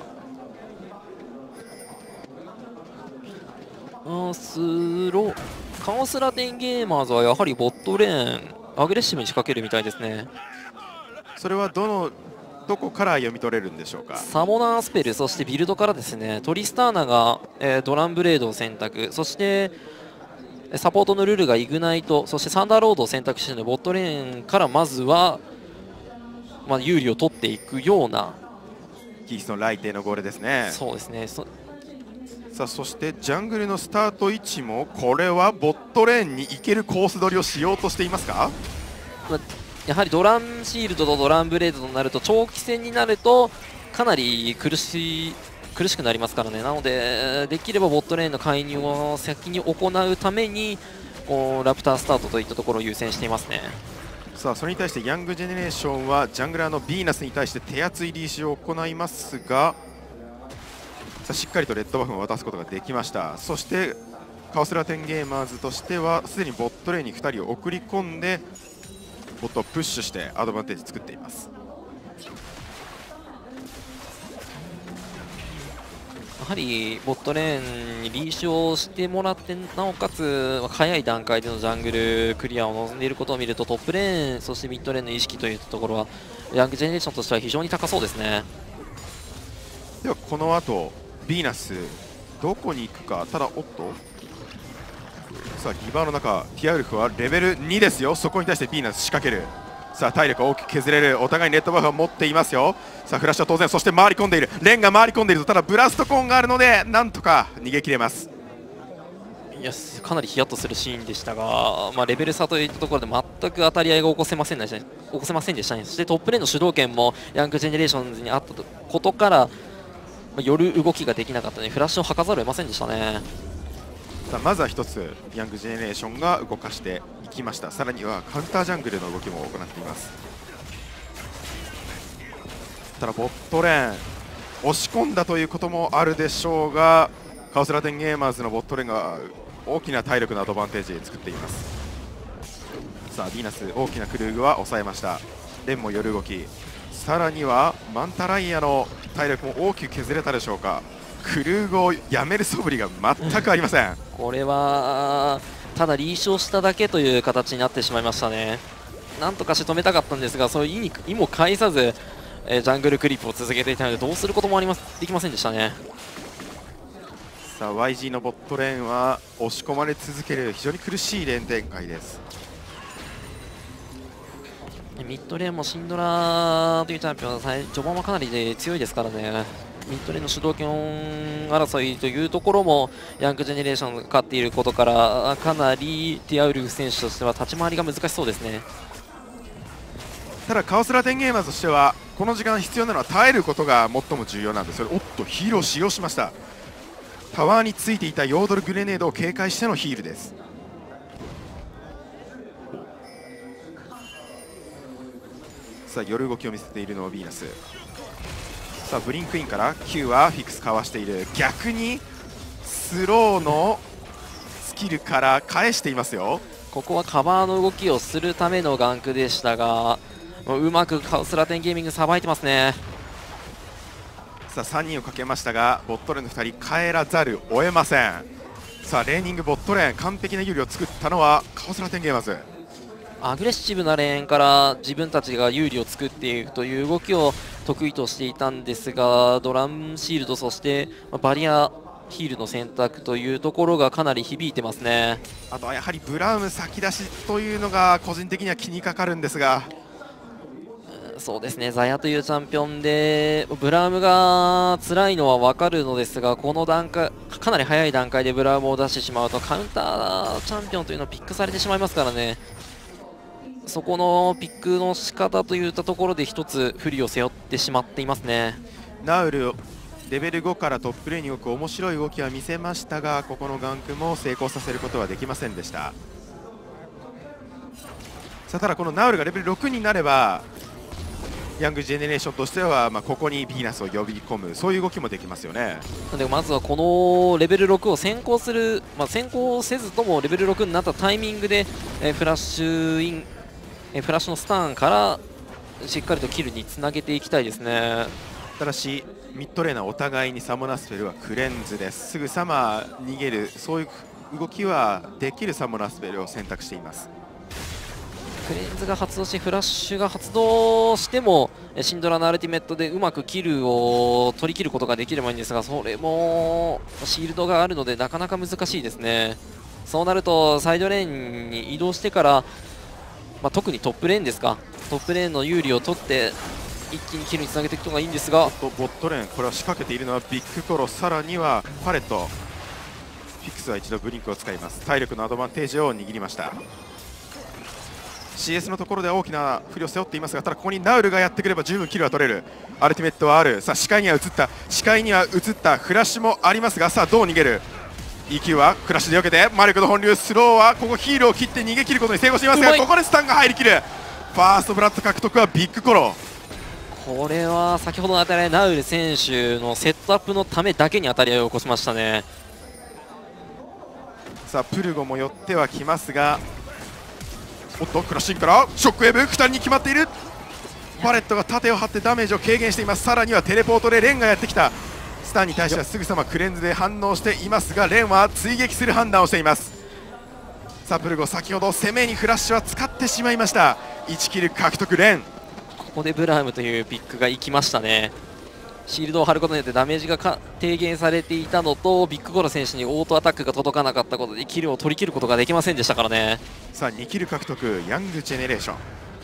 カオスラテンゲーマーズはやはりボットレーンアグレッシブに仕掛けるみたいですね。 それはどこから読み取れるんでしょうか。 サモナースペル、そしてビルドからですね、トリスターナが、ドランブレードを選択、そしてサポートのルルがイグナイト、そしてサンダーロードを選択してのボットレーンからまずは、有利を取っていくようなキーストンライテのゴールですね。 そうですね。 さあそしてジャングルのスタート位置もこれはボットレーンに行けるコース取りをしようとしていますか。 やはりドランシールドとドランブレードとなると長期戦になるとかなり苦しくなりますからね。なのでできればボットレーンの介入を先に行うためにこうラプタースタートといったところを優先していますね。 さあそれに対してヤングジェネレーションはジャングラーのビーナスに対して手厚いリーシを行いますが、さあしっかりとレッドバフを渡すことができました。そしてカオスラテンゲーマーズとしてはすでにボットレーンに2人を送り込んでボットをプッシュしてアドバンテージ作っています。 やはりボットレーンにリーシをしてもらって、なおかつ早い段階でのジャングルクリアを望んでいることを見ると、トップレーンそしてミッドレーンの意識というところはヤングジェネレーションとしては非常に高そうですね。 ではこの後ビーナスどこに行くか。ただおっとさあリバーの中ティアウルフはレベル2ですよ。そこに対してビーナス仕掛ける。さあ体力を大きく削れる。お互いにレッドバフを持っていますよ。さあフラッシュは当然、そして回り込んでいる。レンが回り込んでいると、ただブラストコーンがあるのでなんとか逃げ切れます。 いやかなりヒヤッとするシーンでしたが、レベル差といったところで全く当たり合いが起こせませんでしたね。そしてトップレーンの主導権もヤングジェネレーションズにあったことからよる動きができなかったのでフラッシュを吐かざるを得ませんでしたね。 さあまずは1つヤングジェネレーションが動かしていきました。さらにはカウンタージャングルの動きも行っています。ただボットレーン押し込んだということもあるでしょうが、カオスラテンゲーマーズのボットレーンが大きな体力のアドバンテージ作っています。さあヴィーナス大きなクルーグは抑えました。レンも寄る動き、さらにはマンタライアの体力も大きく削れたでしょうか。クルーグをやめる素振りが全くありません。 これはただリーシをしただけという形になってしまいましたね。なんとかして止めたかったんですが、そういう意も介さず、ジャングルクリップを続けていたのでどうすることもできませんでしたね。 さあ YG のボットレーンは押し込まれ続ける非常に苦しいレーン展開です。 ミッドレーンもシンドラというチャンピオンは序盤はかなり強いですからね。ミッドレーンの主導権争いというところもヤングジェネレーションが勝っていることからかなりティアウルフ選手としては立ち回りが難しそうですね。 ただカオスラテンゲーマーズとしてはこの時間必要なのは耐えることが最も重要なんです。おっとヒールを使用しました。タワーについていたヨードルグレネードを警戒してのヒールです。さあ寄る動きを見せているのはヴィーナス。さあブリンクインから Q はフィックスかわしている。逆にスローのスキルから返していますよ。 ここはカバーの動きをするためのガンクでしたが、うまくカオスラテンゲーミングさばいてますね。 さあ3人をかけましたがボットレーンの2人帰らざるを得ません。さあレーニングボットレーン完璧な有利を作ったのはカオスラテンゲーマーズ。 アグレッシブなレーンから自分たちが有利を作っていくという動きを得意としていたんですが、ドラムシールドそしてバリアヒールの選択というところがかなり響いてますね。 あとはやはりブラウム先出しというのが個人的には気にかかるんですが、 そうですね、ザヤというチャンピオンでブラウムが辛いのは分かるのですが、この段階かなり早い段階でブラウムを出してしまうとカウンターチャンピオンというのをピックされてしまいますからね。そこのピックの仕方といったところで一つ不利を背負ってしまっていますね。 ナウルレベル5からトップレーンに動く面白い動きは見せましたが、ここのガンクも成功させることはできませんでした。さあただこのナウルがレベル6になればヤングジェネレーションとしてはここにヴィーナスを呼び込む、そういう動きもできますよね。 なのでまずはこのレベル6を先行する、先行せずともレベル6になったタイミングでフラッシュインフラッシュのスターンからしっかりとキルにつなげていきたいですね。 ただしミッドレーナーお互いにサモナスペルはクレンズです。すぐさま逃げる、そういう動きはできるサモナスペルを選択しています。 クレンズが発動しフラッシュが発動してもシンドラのアルティメットでうまくキルを取り切ることができればいいんですが、それもシールドがあるのでなかなか難しいですね。そうなるとサイドレーンに移動してから特にトップレーンですか、トップレーンの有利を取って一気にキルにつなげていくのがいいんですが、 ボットレーンこれは仕掛けているのはビッグコロ、さらにはパレット。フィックスは一度ブリンクを使います。体力のアドバンテージを握りました。 CS のところでは大きな不利を背負っていますが、ただここにナウルがやってくれば十分キルは取れる。アルティメットはある。さあ視界には映った、視界には映ったフラッシュもありますが、さあどう逃げる。 EQ はフラッシュで避けて、魔力の本流スローはここヒールを切って逃げ切ることに成功していますが、ここでスタンが入りきる。ファーストブラッド獲得はビッグコロ。 これは先ほどの当たり合い、ナウル選手のセットアップのためだけに当たり合いを起こしましたね。 さあプルゴも寄ってはきますが、おっとクラッシングからショックウェーブ2人に決まっている。パレットが盾を張ってダメージを軽減しています。さらにはテレポートでレンがやってきた。スタンに対してはすぐさまクレンズで反応していますが、レンは追撃する判断をしています。さあプルゴ、先ほど攻めにフラッシュは使ってしまいました。1キル獲得。レン、 ここでブラームというピックが生きましたね。シールドを張ることによってダメージが低減されていたのと、ビッグコロ選手にオートアタックが届かなかったことでキルを取り切ることができませんでしたからね。 さあ2キル獲得、ヤングジェネレーション。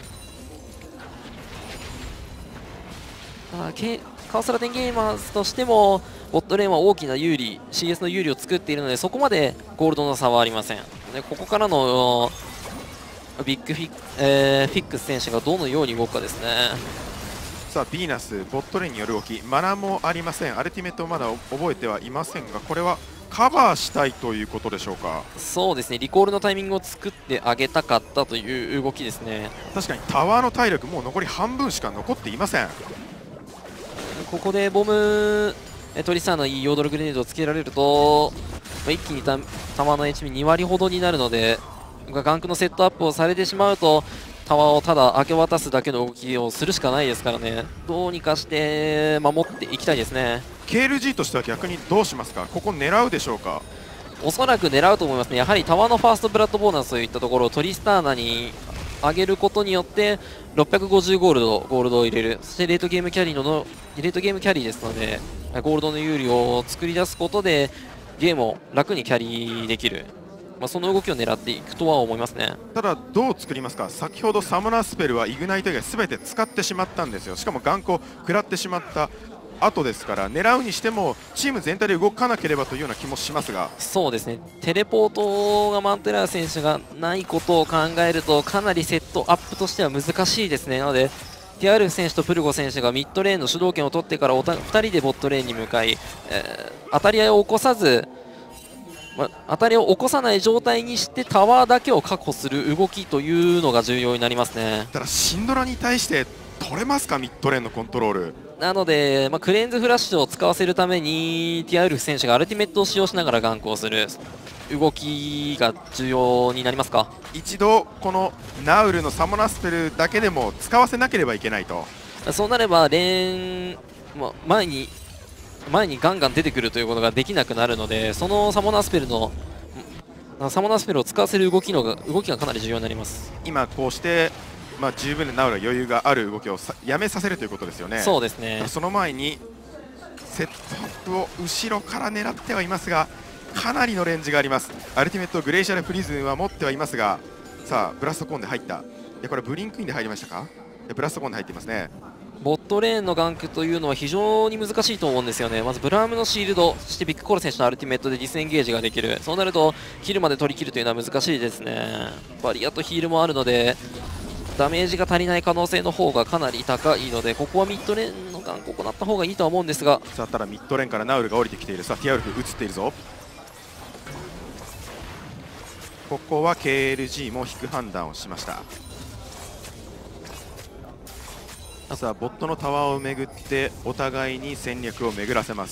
カオスラテンゲーマーズとしてもボットレーンは大きな有利 CS の有利を作っているので、そこまでゴールドの差はありません。でここからのビッグフィックス選手がどのように動くかですね。 さあビーナスボットレーンによる動き、マナもありません。アルティメットをまだ覚えてはいませんが、これはカバーしたいということでしょうか。 そうですね、リコールのタイミングを作ってあげたかったという動きですね。 確かにタワーの体力もう残り半分しか残っていません。 ここでボムトリスターのいいヨードルグレネードをつけられると、一気に弾の HP2 割ほどになるので、ガンクのセットアップをされてしまうとタワーをただ明け渡すだけの動きをするしかないですからね。どうにかして守っていきたいですね。 KLG としては逆にどうしますか。ここ狙うでしょうか。 おそらく狙うと思いますね。やはりタワーのファーストブラッドボーナスといったところをトリスターナに上げることによって650ゴールドを入れる。そしてレートゲームキャリーですので、ゴールドの有利を作り出すことでゲームを楽にキャリーできる、その動きを狙っていくとは思いますね。 ただどう作りますか。先ほどサモナースペルはイグナイト以外全て使ってしまったんですよ。しかも眼光食らってしまった後ですから、狙うにしてもチーム全体で動かなければというような気もしますが。 そうですね、テレポートがマンテラー選手がないことを考えるとかなりセットアップとしては難しいですね。なのでティアルフ選手とプルゴ選手がミッドレーンの主導権を取ってから2人でボットレーンに向かい、当たり合いを起こさず、当たりを起こさない状態にしてタワーだけを確保する動きというのが重要になりますね。 ただシンドラに対して取れますか、ミッドレーンのコントロール。 なので、クレンズフラッシュを使わせるためにティアウルフ選手がアルティメットを使用しながらガンクをする動きが重要になりますか。 一度このナウルのサモナスペルだけでも使わせなければいけないと。 そうなればレーン、前にガンガン出てくるということができなくなるので、そのサモナスペルを使わせる動きがかなり重要になります。 今こうして十分なナウルは余裕がある動きをやめさせるということですよね。 そうですね。 その前にセットアップを後ろから狙ってはいますが、かなりのレンジがあります。アルティメットグレイシャルプリズンは持ってはいますが、さあブラストコーンで入った。これブリンクインで入りましたか。ブラストコーンで入っていますね。 ボットレーンのガンクというのは非常に難しいと思うんですよね。まずブラームのシールド、そしてビッグコロ選手のアルティメットでディスエンゲージができる。そうなるとキルまで取り切るというのは難しいですね。バリアとヒールもあるのでダメージが足りない可能性の方がかなり高いので、ここはミッドレーンのガンクを行った方がいいとは思うんですが、 さあただミッドレーンからナウルが降りてきている。さあティアウルフ映っているぞ。ここは KLG も引く判断をしました。さあボットのタワーをめぐってお互いに戦略を巡らせます。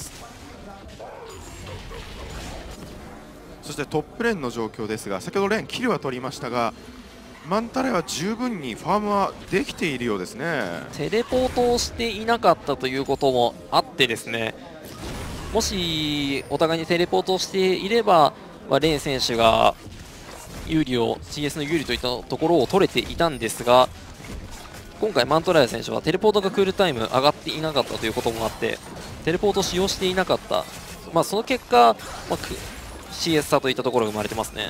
そしてトップレーンの状況ですが、先ほどレーンキルは取りましたが、マンタレは十分にファームはできているようですね。 テレポートをしていなかったということもあってですね、もしお互いにテレポートをしていれば、レーン選手がCS の有利といったところを取れていたんですが、今回マントライア選手はテレポートがクールタイム上がっていなかったということもあってテレポートを使用していなかった、その結果、CS 差といったところが生まれてますね。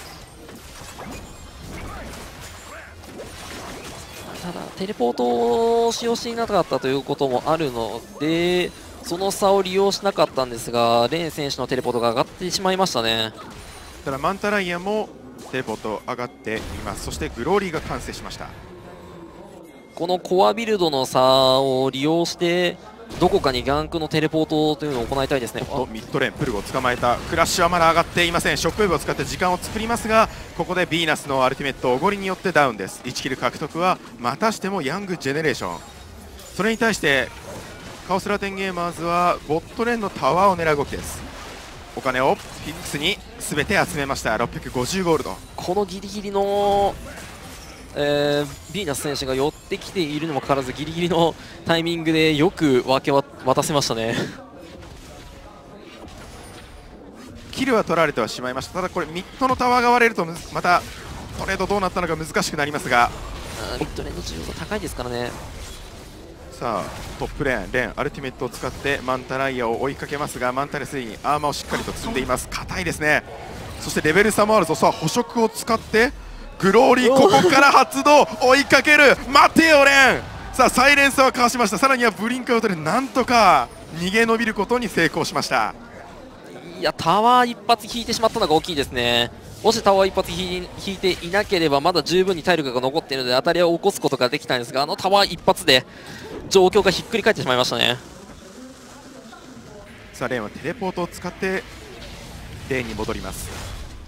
ただテレポートを使用していなかったということもあるので、その差を利用しなかったんですが、レーン選手のテレポートが上がってしまいましたね。 ただマンタライアもテレポート上がっています。そしてグローリーが完成しました。 このコアビルドの差を利用してどこかにガンクのテレポートというのを行いたいですね。 ミッドレーンプルゴを捕まえた。クラッシュはまだ上がっていません。ショックウェーブを使って時間を作りますが、ここでヴィーナスのアルティメットおごりによってダウンです。1キル獲得はまたしてもヤングジェネレーション。それに対してカオスラテンゲーマーズはボットレーンのタワーを狙う動きです。お金をフィニックスに全て集めました。650ゴールド。 このギリギリのヴィーナス選手が寄ってきているにもかかわらず、ギリギリのタイミングでよく渡せましたね。 キルは取られてはしまいました。ただこれミッドのタワーが割れるとまたトレードどうなったのか難しくなりますが、 ミッドレーンの重要度高いですからね。 さあトップレーンアルティメットを使ってマンタライアを追いかけますが、マンタレスにアーマーをしっかりと積んでいます。硬いですね。そしてレベル差もあるぞ。さあ捕食を使ってグローリーここから発動、追いかける。待てよレン。さあサイレンスはかわしました。さらにはブリンクアウトでなんとか逃げ延びることに成功しました。 いやタワー一発引いてしまったのが大きいですね。もしタワー一発引いていなければまだ十分に体力が残っているので当たりを起こすことができたんですが、あのタワー一発で状況がひっくり返ってしまいましたね。 さあレンはテレポートを使ってレーンに戻ります。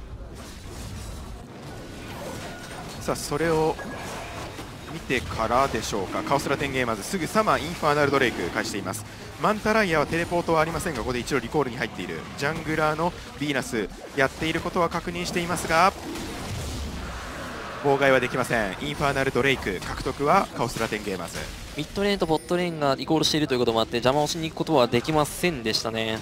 さあそれを見てからでしょうか。カオスラテンゲーマーズすぐさまインファーナルドレイク返しています。マンタライアはテレポートはありませんが、ここで一応リコールに入っている。ジャングラーのヴィーナスやっていることは確認していますが妨害はできません。インファーナルドレイク獲得はカオスラテンゲーマーズ。 ミッドレーンとボットレーンがリコールしているということもあって邪魔をしに行くことはできませんでしたね。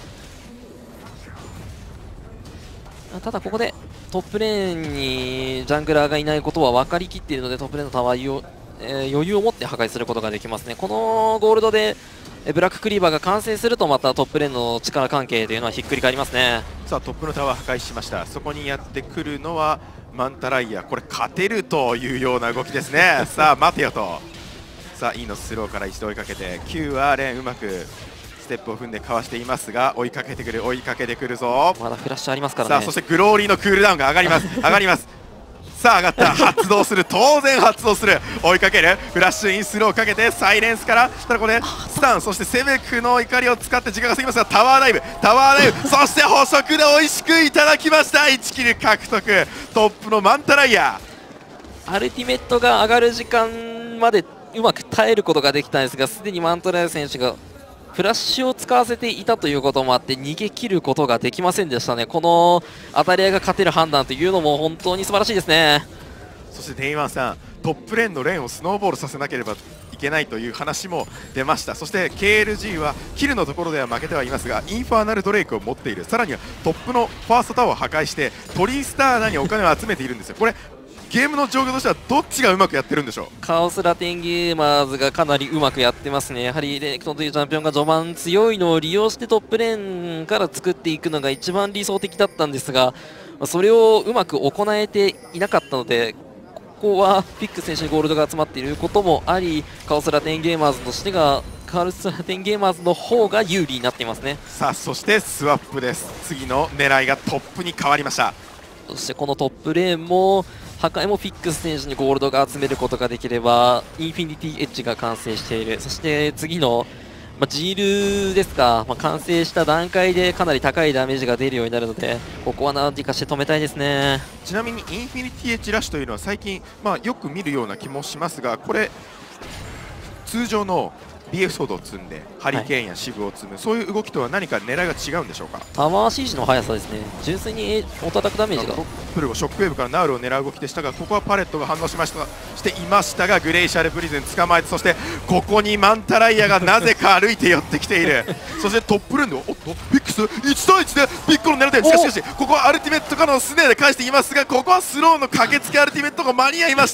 ただここでトップレーンにジャングラーがいないことは分かりきっているので、トップレーンのタワーを、余裕を持って破壊することができますね。このゴールドでブラッククリーバーが完成するとまたトップレーンの力関係というのはひっくり返りますね。 さあトップのタワー破壊しました。そこにやってくるのはマンタライア。これ勝てるというような動きですね。さあ待てよと。さあ E のスローから一度追いかけて Q はレーンうまくステップを踏んでかわしていますが、追いかけてくるぞ。 まだフラッシュありますからね。 さあそしてグローリーのクールダウンが上がりますさあ上がった。発動する。当然発動する。追いかける。フラッシュインスローをかけてサイレンスから、ただここでスタン、そしてセベクの怒りを使って時間が過ぎますが、タワーダイブそして捕食で美味しくいただきました。1キル獲得。トップのマンタライア。 アルティメットが上がる時間までうまく耐えることができたんですが、すでにマンタライア選手がフラッシュを使わせていたということもあって逃げ切ることができませんでしたね。この当たり合いが勝てる判断というのも本当に素晴らしいですね。 そしてデイワンさん、トップレーンのレーンをスノーボールさせなければいけないという話も出ました。そして KLG はキルのところでは負けてはいますがインファーナルドレイクを持っている。さらにはトップのファーストタワーを破壊してトリースターナにお金を集めているんですよ。これゲームの状況としてはどっちがうまくやってるんでしょう。 カオスラテンゲーマーズがかなりうまくやってますね。やはりレクトンというチャンピオンが序盤強いのを利用してトップレーンから作っていくのが一番理想的だったんですが、それをうまく行えていなかったので、ここはピック選手にゴールドが集まっていることもあり、カオスラテンゲーマーズとしてがカオスラテンゲーマーズの方が有利になっていますね。 さあそしてスワップです。次の狙いがトップに変わりました。 そしてこのトップレーンも破壊もフィックス選手にゴールドが集めることができればインフィニティエッジが完成している。そして次の、ジールですか、完成した段階でかなり高いダメージが出るようになるので、ここは何とかして止めたいですね。 ちなみにインフィニティエッジラッシュというのは最近、よく見るような気もしますが、これ通常の BF ソードを積んでハリケーンやシブを積む、そういう動きとは何か狙いが違うんでしょうか。 タワーシージの速さですね。純粋にオートアタックダメージがプルゴショックウェーブからナウルを狙う動きでしたが、ここはパレットが反応していましたが、グレイシャルプリズン捕まえて、そしてここにマンタライアがなぜか歩いて寄ってきているそしてトップレーンでピックス1対1でピッコロ狙って、しかしここはアルティメットからのスネーで返していますが、ここはスローの駆けつけアルティメットが間に合いました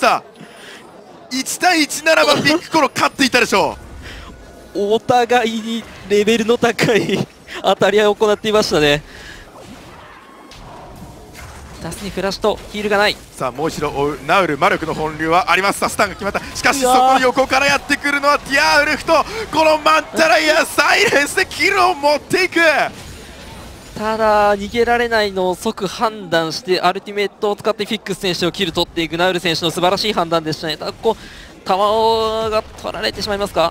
。1対1ならばピッコロ勝っていたでしょう。 お互いにレベルの高い当たり合いを行っていましたね。ダスにフラッシュとヒールがない。 さあもう一度追うナウル魔力の本流はあります。さあスタンが決まった。しかしそこに横からやってくるのはティアウルフとこのマンタライア、サイレンスでキルを持っていく。 ただ逃げられないのを即判断してアルティメットを使ってフィックス選手をキル取っていくナウル選手の素晴らしい判断でしたね。ただここタワーが取られてしまいますか。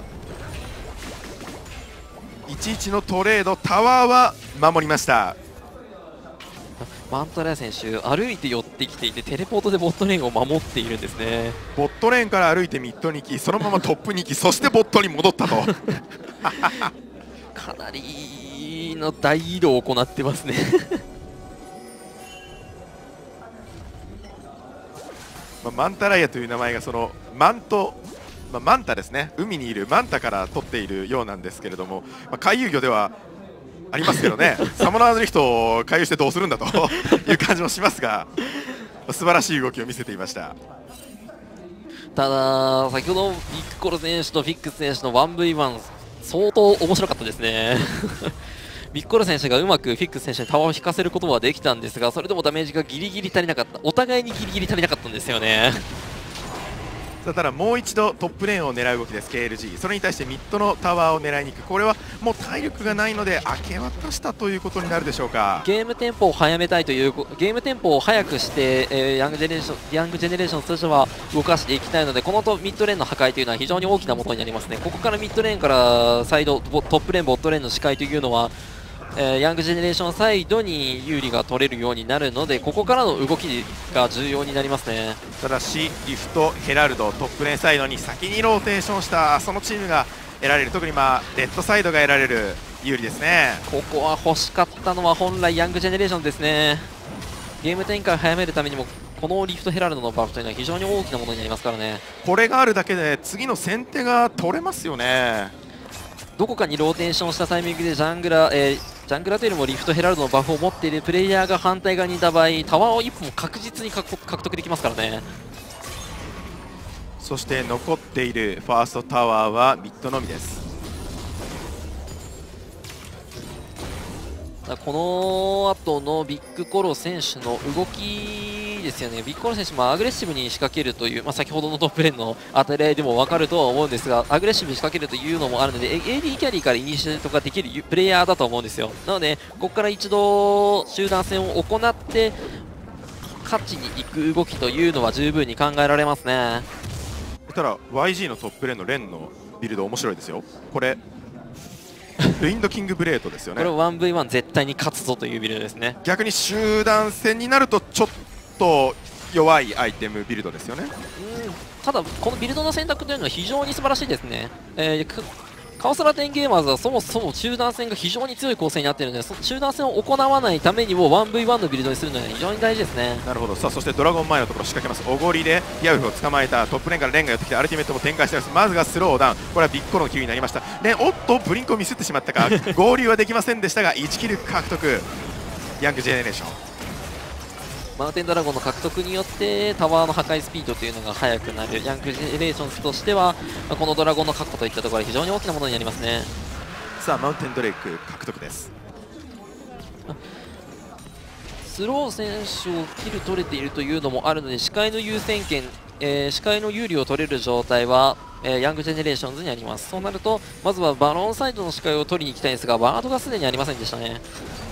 1-1のトレード、タワーは守りました。 マントラヤ選手歩いて寄ってきていてテレポートでボットレーンを守っているんですね。 ボットレーンから歩いてミッドに行き、そのままトップに行き、そしてボットに戻ったとかなりの大移動を行ってますねマンタライアという名前がそのマンタですね、海にいるマンタから取っているようなんですけれども、回遊魚ではありますけどねサモナーズリフトを回遊してどうするんだという感じもしますが、素晴らしい動きを見せていました。 ただ先ほどビッグコロ選手とフィックス選手の 1v1 相当面白かったですねビッグコロ選手がうまくフィックス選手にタワーを引かせることはできたんですが、それでもダメージがギリギリ足りなかった、お互いにギリギリ足りなかったんですよねただもう一度トップレーンを狙う動きです KLG。 それに対してミッドのタワーを狙いに行く、これはもう体力がないので明け渡したということになるでしょうか。 ゲームテンポを早めたいという、ゲームテンポを早くして、ヤングジェネレーションとしては動かしていきたいので、このミッドレーンの破壊というのは非常に大きなものになりますね。ここからミッドレーンからサイドトップレーンボットレーンの視界というのはヤングジェネレーションサイドに有利が取れるようになるので、ここからの動きが重要になりますね。 ただしリフト、ヘラルド、トップレーンサイドに先にローテーションしたそのチームが得られる、特にレッドサイドが得られる有利ですね。 ここは欲しかったのは本来ヤングジェネレーションですね。ゲーム展開を早めるためにもこのリフトヘラルドのバフというのは非常に大きなものになりますからね。 これがあるだけで次の先手が取れますよね。 どこかにローテーションしたタイミングでジャングラというよりもリフトヘラルドのバフを持っているプレイヤーが反対側にいた場合、タワーを1本確実に獲得できますからね。 そして残っているファーストタワーはミッドのみです。 この後のビッグコロ選手の動きですよね。ビッグコロ選手もアグレッシブに仕掛けるという、先ほどのトップレーンの当たり合いでも分かるとは思うんですが、アグレッシブに仕掛けるというのもあるので AD キャリーからイニシエートができるプレイヤーだと思うんですよ。なのでここから一度集団戦を行って勝ちに行く動きというのは十分に考えられますね。 ただ YG のトップレーンのレンのビルド面白いですよ。これウィンドキングブレードですよね。 これは 1v1 絶対に勝つぞというビルドですね。 逆に集団戦になるとちょっと弱いアイテムビルドですよね。 ただこのビルドの選択というのは非常に素晴らしいですね。カオスラテンゲーマーズはそもそも集団戦が非常に強い構成になっているので、集団戦を行わないためにも 1v1 のビルドにするのは非常に大事ですね。 なるほど。さあそしてドラゴン前のところ仕掛けます。おごりでヤウフを捕まえたトップレーンからレンが寄ってきてアルティメットも展開しています。まずがスローダウン、これはビッグコロのキルになりました。レン、おっとブリンクをミスってしまったか合流はできませんでしたが1キル獲得、ヤングジェネレーション。 マウンテンドラゴンの獲得によってタワーの破壊スピードというのが速くなるヤングジェネレーションズとしては、このドラゴンの確保といったところは非常に大きなものになりますね。 さあマウンテンドレイク獲得です。 スロー選手をキル取れているというのもあるので視界の優先権、視界の有利を取れる状態は、ヤングジェネレーションズにあります。そうなるとまずはバロンサイドの視界を取りに行きたいんですがワードがすでにありませんでしたね。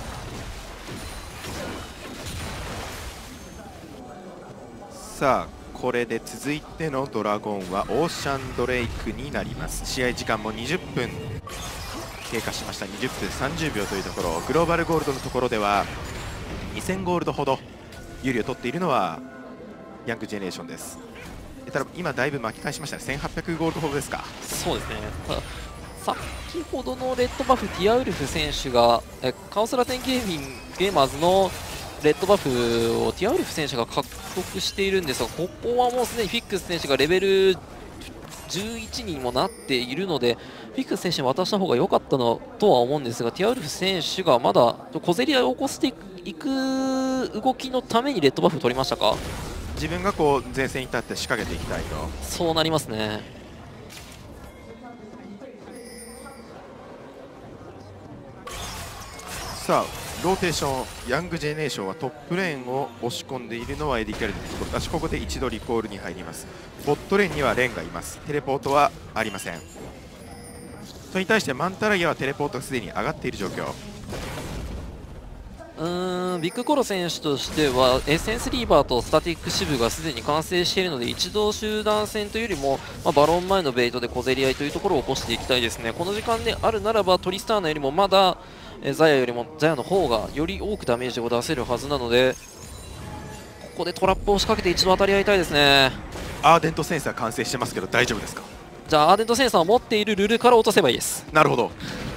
さあこれで続いてのドラゴンはオーシャンドレイクになります。試合時間も20分経過しました。20分30秒というところ、グローバルゴールドのところでは2000ゴールドほど有利を取っているのはヤングジェネレーションです。ただ今だいぶ巻き返しましたね。1800ゴールドほどですか。 そうですね。先ほどのレッドバフティアウルフ選手がカオスラテンゲーマーズのレッドバフをティアウルフ選手が獲得しているんですが、ここはもうすでにフィックス選手がレベル11にもなっているのでフィックス選手に渡した方が良かったのとは思うんですが、ティアウルフ選手がまだ小競り合いを起こしていく動きのためにレッドバフを取りましたか。 自分がこう前線に立って仕掛けていきたいと。 そうなりますね。 さあローテーション、ヤングジェネレーションはトップレーンを押し込んでいるのはエディ・キャリーのところだし、ここで一度リコールに入ります。ボットレーンにはレンがいます。テレポートはありません。それに対してマンタラギアはテレポートがすでに上がっている状況。 ビッグコロ選手としてはエッセンスリーバーとスタティック支部がすでに完成しているので、一度集団戦というよりも、バロン前のベイトで小競り合いというところを起こしていきたいですね。この時間であるならばトリスターナよりもまだザヤよりもザヤの方がより多くダメージを出せるはずなので、ここでトラップを仕掛けて一度当たり合いたいですね。 アーデントセンサー完成してますけど大丈夫ですか？ じゃあアーデントセンサーを持っているルルから落とせばいいです。 なるほど。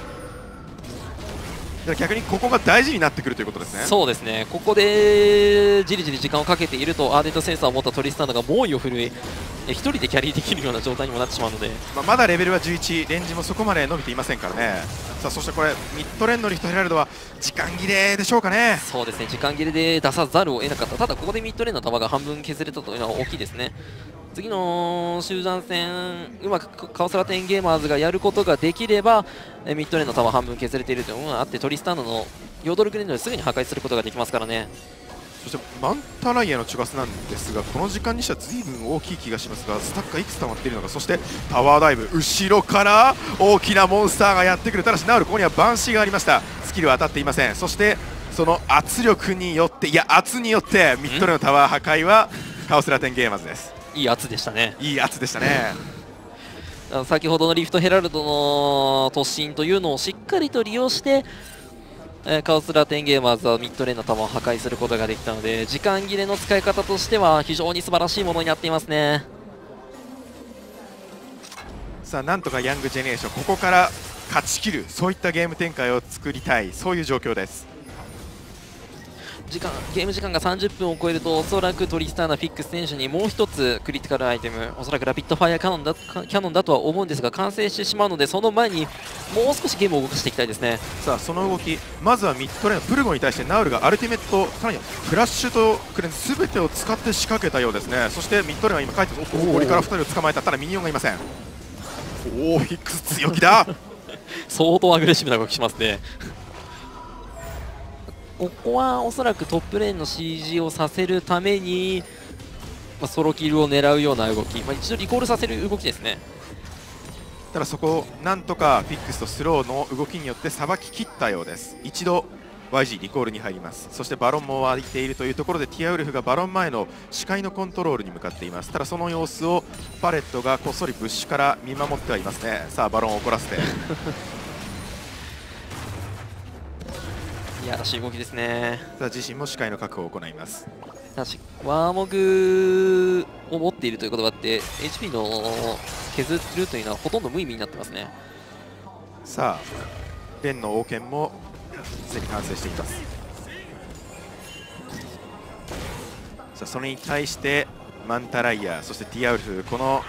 逆にここが大事になってくるということですね。 そうですね、ここでじりじり時間をかけているとアーデントセンサーを持ったトリスターナが猛威を振るい、1人でキャリーできるような状態にもなってしまうので、 まだレベルは11、レンジもそこまで伸びていませんからね。さあそしてこれミッドレーンのリフトヘラルドは時間切れでしょうかね。 そうですね、時間切れで出さざるを得なかった。ただここでミッドレーンの球が半分削れたというのは大きいですね。次の集団戦うまくカオスラテンゲーマーズがやることができればミッドレーンの球半分削れているというのがあって、トリスターナのヨードルグレンドですぐに破壊することができますからね。 そしてマンタライアのチュガスなんですが、この時間にしては随分大きい気がしますが、スタックがいくつ溜まっているのか。そしてタワーダイブ、後ろから大きなモンスターがやってくる。ただしナウルここにはバンシーがありました。スキルは当たっていません。そしてその圧力によって、いや圧によってミッドレーンのタワー破壊はカオスラテンゲーマーズです。 いい圧でしたね。 いい圧でしたね。 先ほどのリフトヘラルドの突進というのをしっかりと利用してカオスラテンゲーマーズはミッドレーンの球を破壊することができたので、時間切れの使い方としては非常に素晴らしいものになっていますね。 さあなんとかヤングジェネレーションここから勝ち切る、そういったゲーム展開を作りたい、そういう状況です。 ゲーム時間が30分を超えるとおそらくトリスターナフィックス選手にもう1つクリティカルアイテム、おそらくラピッドファイアキャノンだとは思うんですが完成してしまうので、その前にもう少しゲームを動かしていきたいですね。 さあその動き、まずはミッドレーンのプルゴに対してナウルがアルティメット、さらにフラッシュとクレンズ全てを使って仕掛けたようですね。そしてミッドレーンは今帰ってます。森から2人を捕まえた。ただミニオンがいません。おおフィックス強気だ相当アグレッシブな動きしますね。ここはおそらくトップレーンの CG をさせるために、ソロキルを狙うような動き、一度リコールさせる動きですね。 ただそこをなんとかフィックスとスローの動きによってさばききったようです。一度 YG リコールに入ります。そしてバロンも湧いているというところでティアウルフがバロン前の視界のコントロールに向かっています。ただその様子をパレットがこっそりブッシュから見守ってはいますね。さあバロンを怒らせていやらしい動きですね。 さあ自身も視界の確保を行います。 ワーモグを持っているということがあって HP の削るというのはほとんど無意味になってますね。 さあレンの王権もすでに完成しています。さあそれに対してマンタライア、そしてティアウルフ、この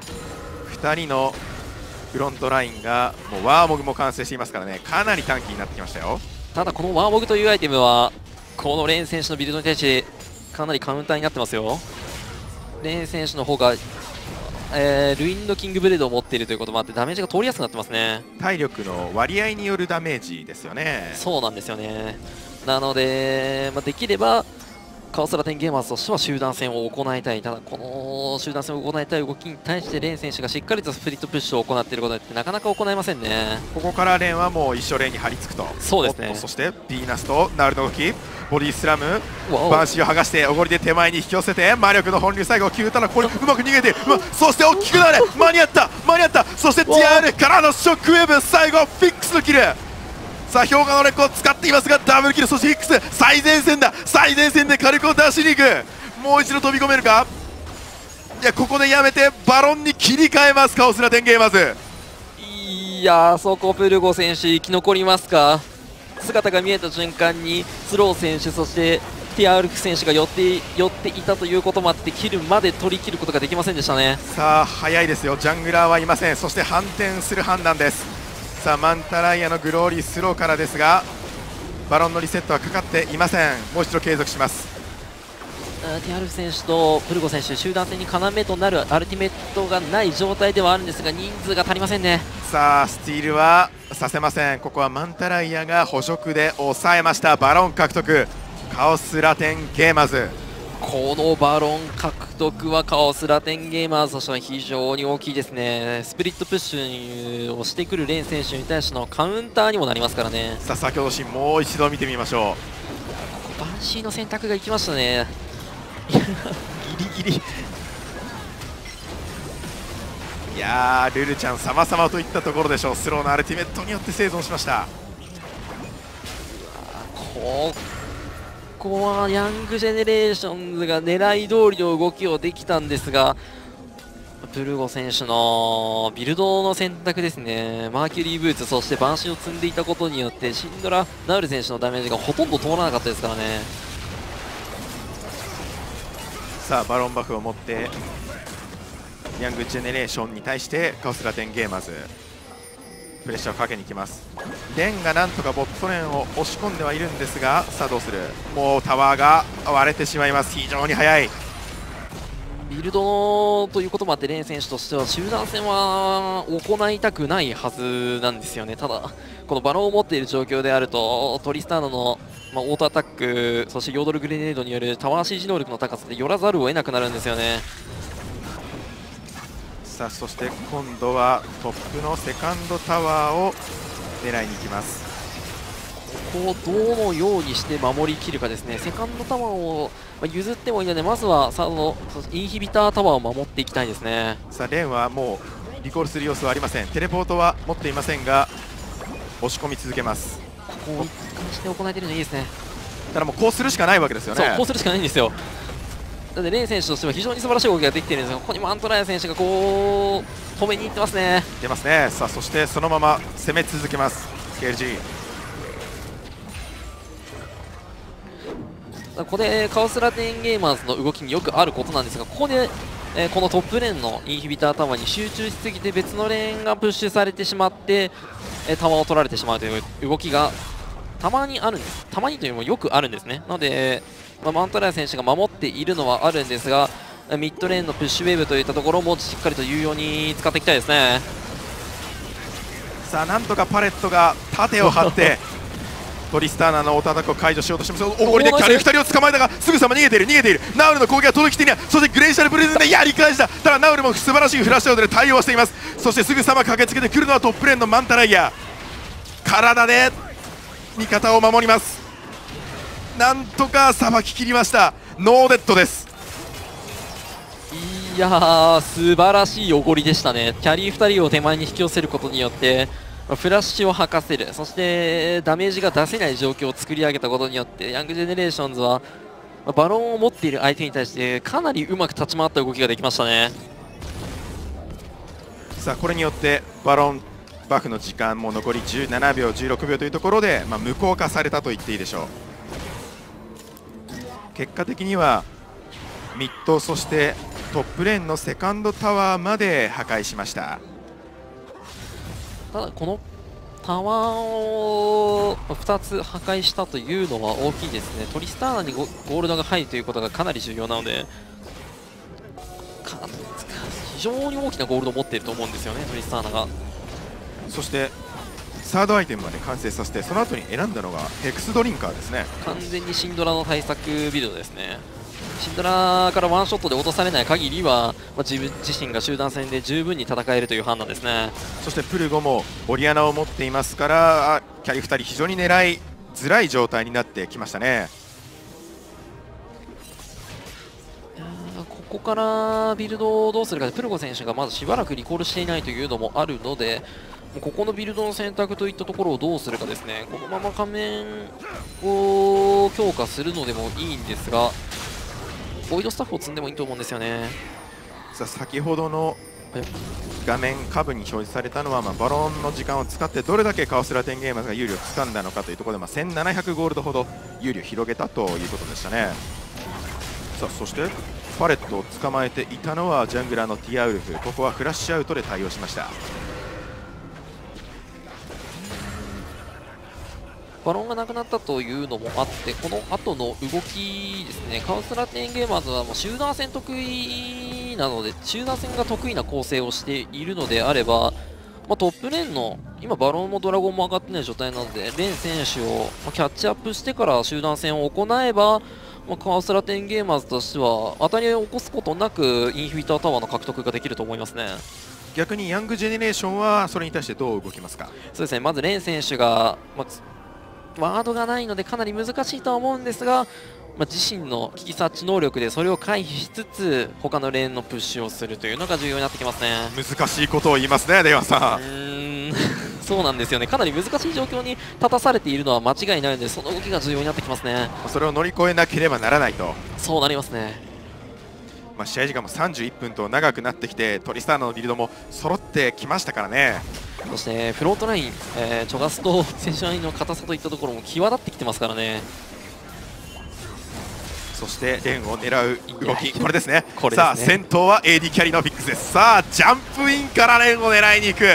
2人のフロントラインがもうワーモグも完成していますからね、かなり短期になってきましたよ。 ただこのワーモグというアイテムはこのレーン選手のビルドに対してかなりカウンターになってますよ。レーン選手の方が、ルインドキングブレードを持っているということもあってダメージが通りやすくなってますね。 体力の割合によるダメージですよね。 そうなんですよね。なので、できればカオスラテンゲーマーズとしては集団戦を行いたい。ただこの集団戦を行いたい動きに対してレーン選手がしっかりとスプリットプッシュを行っていることってなかなか行いませんね。 ここからレーンはもう一生レーンに張り付くと。 そうですね。 そしてヴィーナスとナウルの動き、ボディスラム、バンシーを剥がしておごりで手前に引き寄せて魔力の本流最後を9たらここにうまく逃げて、そして大きくなれ間に合った間に合った。そしてティアールからのショックウェーブ、最後フィックスのキル。さあ氷河のレックを使っていますがダブルキル。そしてフィックス最前線だ、最前線で火力を出しに行く。もう一度飛び込めるか。いやここでやめてバロンに切り替えますカオスラテンゲーマーズ。 いやそこプルゴ選手生き残りますか。姿が見えた瞬間にスロー選手、そしてティアウルフ選手が寄っていたということもあってキルまで取り切ることができませんでしたね。 さあ早いですよ、ジャングラーはいません。そして反転する判断です。さあマンタライアのグローリースローからですがバロンのリセットはかかっていません。もう一度継続します。 ティアウルフ選手とプルゴ選手集団戦に要となるアルティメットがない状態ではあるんですが人数が足りませんね。 さあスティールはさせません。ここはマンタライアが捕食で抑えました。バロン獲得カオスラテンゲーマーズ。 このバロン獲得はカオスラテンゲーマーズとしては非常に大きいですね。スプリットプッシュをしてくるレーン選手に対してのカウンターにもなりますからね。 さあ先ほどシーンもう一度見てみましょう。 シーの選択がいきましたねギリギリ。 いやールルちゃん様々といったところでしょう。スローのアルティメットによって生存しました。 ここはヤングジェネレーションズが狙い通りの動きをできたんですが、プルゴ選手のビルドの選択ですね。マーキュリーブーツ、そしてバンシーを積んでいたことによってシンドラ・ナウル選手のダメージがほとんど通らなかったですからね。 さあバロンバフを持ってヤングジェネレーションに対してカオスラテンゲーマーズプレッシャーをかけに行きます。レンがなんとかボットレーンを押し込んではいるんですが、さあどうする。もうタワーが割れてしまいます。非常に速いビルドということもあって、レン選手としては集団戦は行いたくないはずなんですよね。ただこのバロンを持っている状況であると、トリスターナの、オートアタック、そしてヨードルグレネードによるタワー CG 能力の高さで寄らざるを得なくなるんですよね。 さあそして今度はトップのセカンドタワーを狙いに行きます。 ここをどのようにして守りきるかですね。セカンドタワーを譲ってもいいので、まずはサードのインヒビタータワーを守っていきたいですね。 さあレンはもうリコールする様子はありません。テレポートは持っていませんが押し込み続けます。 ここを一貫して行えているのいいですね。 ただもうこうするしかないわけですよね。 そう、こうするしかないんですよ。なのでレン選手としては非常に素晴らしい動きができているんですが、ここにもアントライア選手がこう止めに行ってますね。 出ますね。さあそしてそのまま攻め続けます KLG。 ここでカオスラテンゲーマーズの動きによくあることなんですが、ここで、このトップレーンのインヒビタータワーに集中しすぎて別のレーンがプッシュされてしまって、タワーを取られてしまうという動きがたまにあるんです。たまにというよりもよくあるんですね。なので、マントライア選手が守っているのはあるんですが、ミッドレーンのプッシュウェーブといったところもしっかりと有用に使っていきたいですね。 さあなんとかパレットが盾を張ってトリスターナのオートアタックを解除しようとしてます。おごりでキャリー2人を捕まえたがすぐさま逃げている。ナウルの攻撃が届きていない。そしてグレイシャルブルーズでやり返した。ただナウルも素晴らしいフラッシュアウトで対応しています。そしてすぐさま駆けつけてくるのはトップレーンのマンタライア。体で味方を守ります。なんとかさばききりました。ノーデッドです。 いやー、素晴らしいおごりでしたね。キャリー2人を手前に引き寄せることによってフラッシュを吐かせる、そしてダメージが出せない状況を作り上げたことによって、ヤングジェネレーションズはバロンを持っている相手に対してかなりうまく立ち回った動きができましたね。 さあこれによってバロンバフの時間も残り17秒16秒というところで、無効化されたと言っていいでしょう。結果的にはミッド、そしてトップレーンのセカンドタワーまで破壊しました。 ただこのタワーを2つ破壊したというのは大きいですね。トリスターナにゴールドが入るということがかなり重要なので、非常に大きなゴールドを持っていると思うんですよね、トリスターナが。 そしてサードアイテムまで完成させて、その後に選んだのがヘクスドリンカーですね。 完全にシンドラの対策ビルドですね。シンドラからワンショットで落とされない限りは、自分自身が集団戦で十分に戦えるという判断ですね。 そしてプルゴもオリアナを持っていますから、キャリー2人非常に狙いづらい状態になってきましたね。 ここからビルドをどうするかで、プルゴ選手がまずしばらくリコールしていないというのもあるので、ここのビルドの選択といったところをどうするかですね。このまま仮面を強化するのでもいいんですが、ボイドスタッフを積んでもいいと思うんですよね。 さあ先ほどの画面下部に表示されたのは、バロンの時間を使ってどれだけカオスラテンゲーマーズが有利を掴んだのかというところで、1700ゴールドほど有利を広げたということでしたね。さあそしてパレットを捕まえていたのはジャングラーのティアウルフ。ここはフラッシュアウトで対応しました。 バロンがなくなったというのもあって、この後の動きですね。カオスラテンゲーマーズはもう集団戦得意なので、集団戦が得意な構成をしているのであれば、トップレーンの今バロンもドラゴンも上がってない状態なので、レン選手をキャッチアップしてから集団戦を行えば、カオスラテンゲーマーズとしては当たりを起こすことなくインフィビタータワーの獲得ができると思いますね。 逆にヤングジェネレーションはそれに対してどう動きますか。 そうですね、まずレン選手が、 ワードがないのでかなり難しいとは思うんですが、自身の危機察知能力でそれを回避しつつ他のレーンのプッシュをするというのが重要になってきますね。 難しいことを言いますね、出川さん。 そうなんですよね。かなり難しい状況に立たされているのは間違いないので、その動きが重要になってきますね。 それを乗り越えなければならないと。 そうなりますね。 試合時間も31分と長くなってきて、トリスターナのビルドも揃ってきましたからね。 そしてフロントライン、チョガスと選手ラインの硬さといったところも際立ってきてますからね。 そしてレーンを狙う動き、これですね。 これですね。 さあ先頭は AD キャリーのフィックスです。さあジャンプインからレーンを狙いに行く。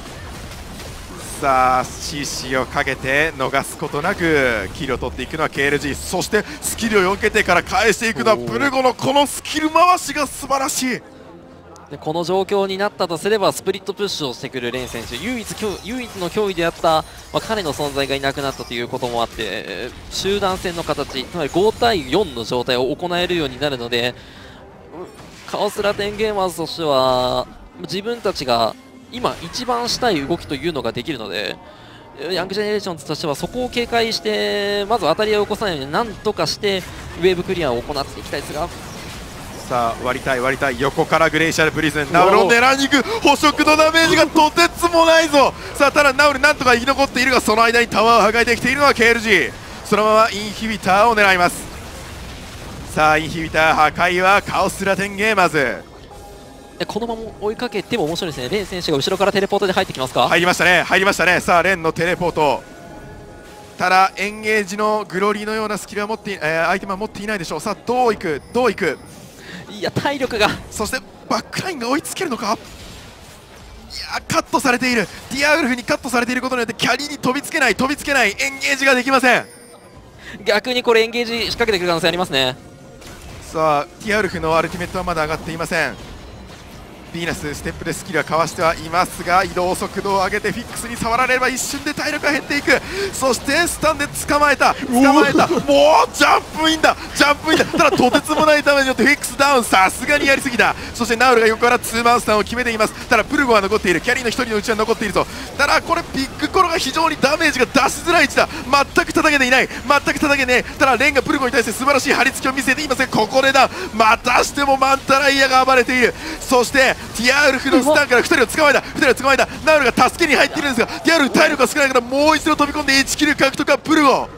さあ CC をかけて逃すことなくキルを取っていくのは KLG、 そしてスキルを 4KT から返していくのはブルゴのこのスキル回しが素晴らしい。 でこの状況になったとすればスプリットプッシュをしてくるレン選手、唯一の脅威であった、彼の存在がいなくなったということもあって集団戦の形、つまり5対4の状態を行えるようになるので、カオスラテンゲーマーズとしては自分たちが今一番したい動きというのができるので、ヤングジェネレーションズとしてはそこを警戒してまず当たり合いを起こさないようになんとかしてウェーブクリアを行っていきたいですが、 さあ割りたい横からグレイシャルプリズン、ナウルを狙いに行く。捕食のダメージがとてつもないぞ。さあただナウルなんとか生き残っているが、その間にタワーを破壊できているのは KLG。 そのままインヒビターを狙います。さあインヒビター破壊はカオスラテンゲーマーズ。 このまま追いかけても面白いですね。レン選手が後ろからテレポートで入ってきますか。 入りましたね。さあレンのテレポート、ただエンゲージのグロリーのようなスキルはアイテムは持っていないでしょう。さあどういく。 いや体力が、 そしてバックラインが追いつけるのか。いやカットされている。ディアウルフにカットされていることによってキャリーに飛びつけないエンゲージができません。 逆にこれエンゲージ仕掛けてくる可能性ありますね。 さあディアウルフのアルティメットはまだ上がっていません。ヴィーナスステップでスキルはかわしてはいますが、移動速度を上げてフィックスに触られれば一瞬で体力が減っていく。そしてスタンで捕まえた。もうジャンプインだ。ただとてつもないダメージによってフィックスダウン、さすがにやりすぎだ。そしてナウルが横からツーマンスタンを決めています。ただプルゴは残っている。キャリーの1人のうちは残っているぞ。ただこれビッグコロが非常にダメージが出しづらい位置だ。全く叩けていない。ただレンがプルゴに対して素晴らしい張り付きを見せていません。ここでだ。またしてもマンタライアが暴れている。そしてティアウルフのスタンから2人を捕まえた。ナウルが助けに入っているんですが、ティアウルフ体力が少ないからもう一度飛び込んで1キル獲得はプルゴ。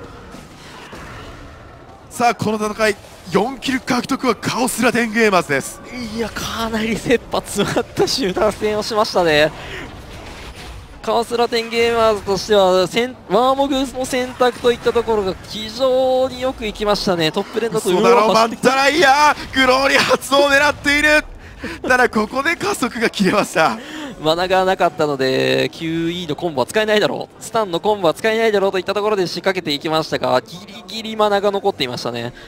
さあこの戦い4キル獲得はカオスラテンゲーマーズです。 いやかなり切羽詰まった集団戦をしましたね。カオスラテンゲーマーズとしてはワーモグの選択といったところが非常によくいきましたね。トップレーンだとそうだろう、マンタライアグローリ発を狙っている。ただここで加速が切れました。 マナがなかったので QE のコンボは使えないだろう、スタンのコンボは使えないだろうといったところで仕掛けていきましたが、ギリギリマナが残っていましたね。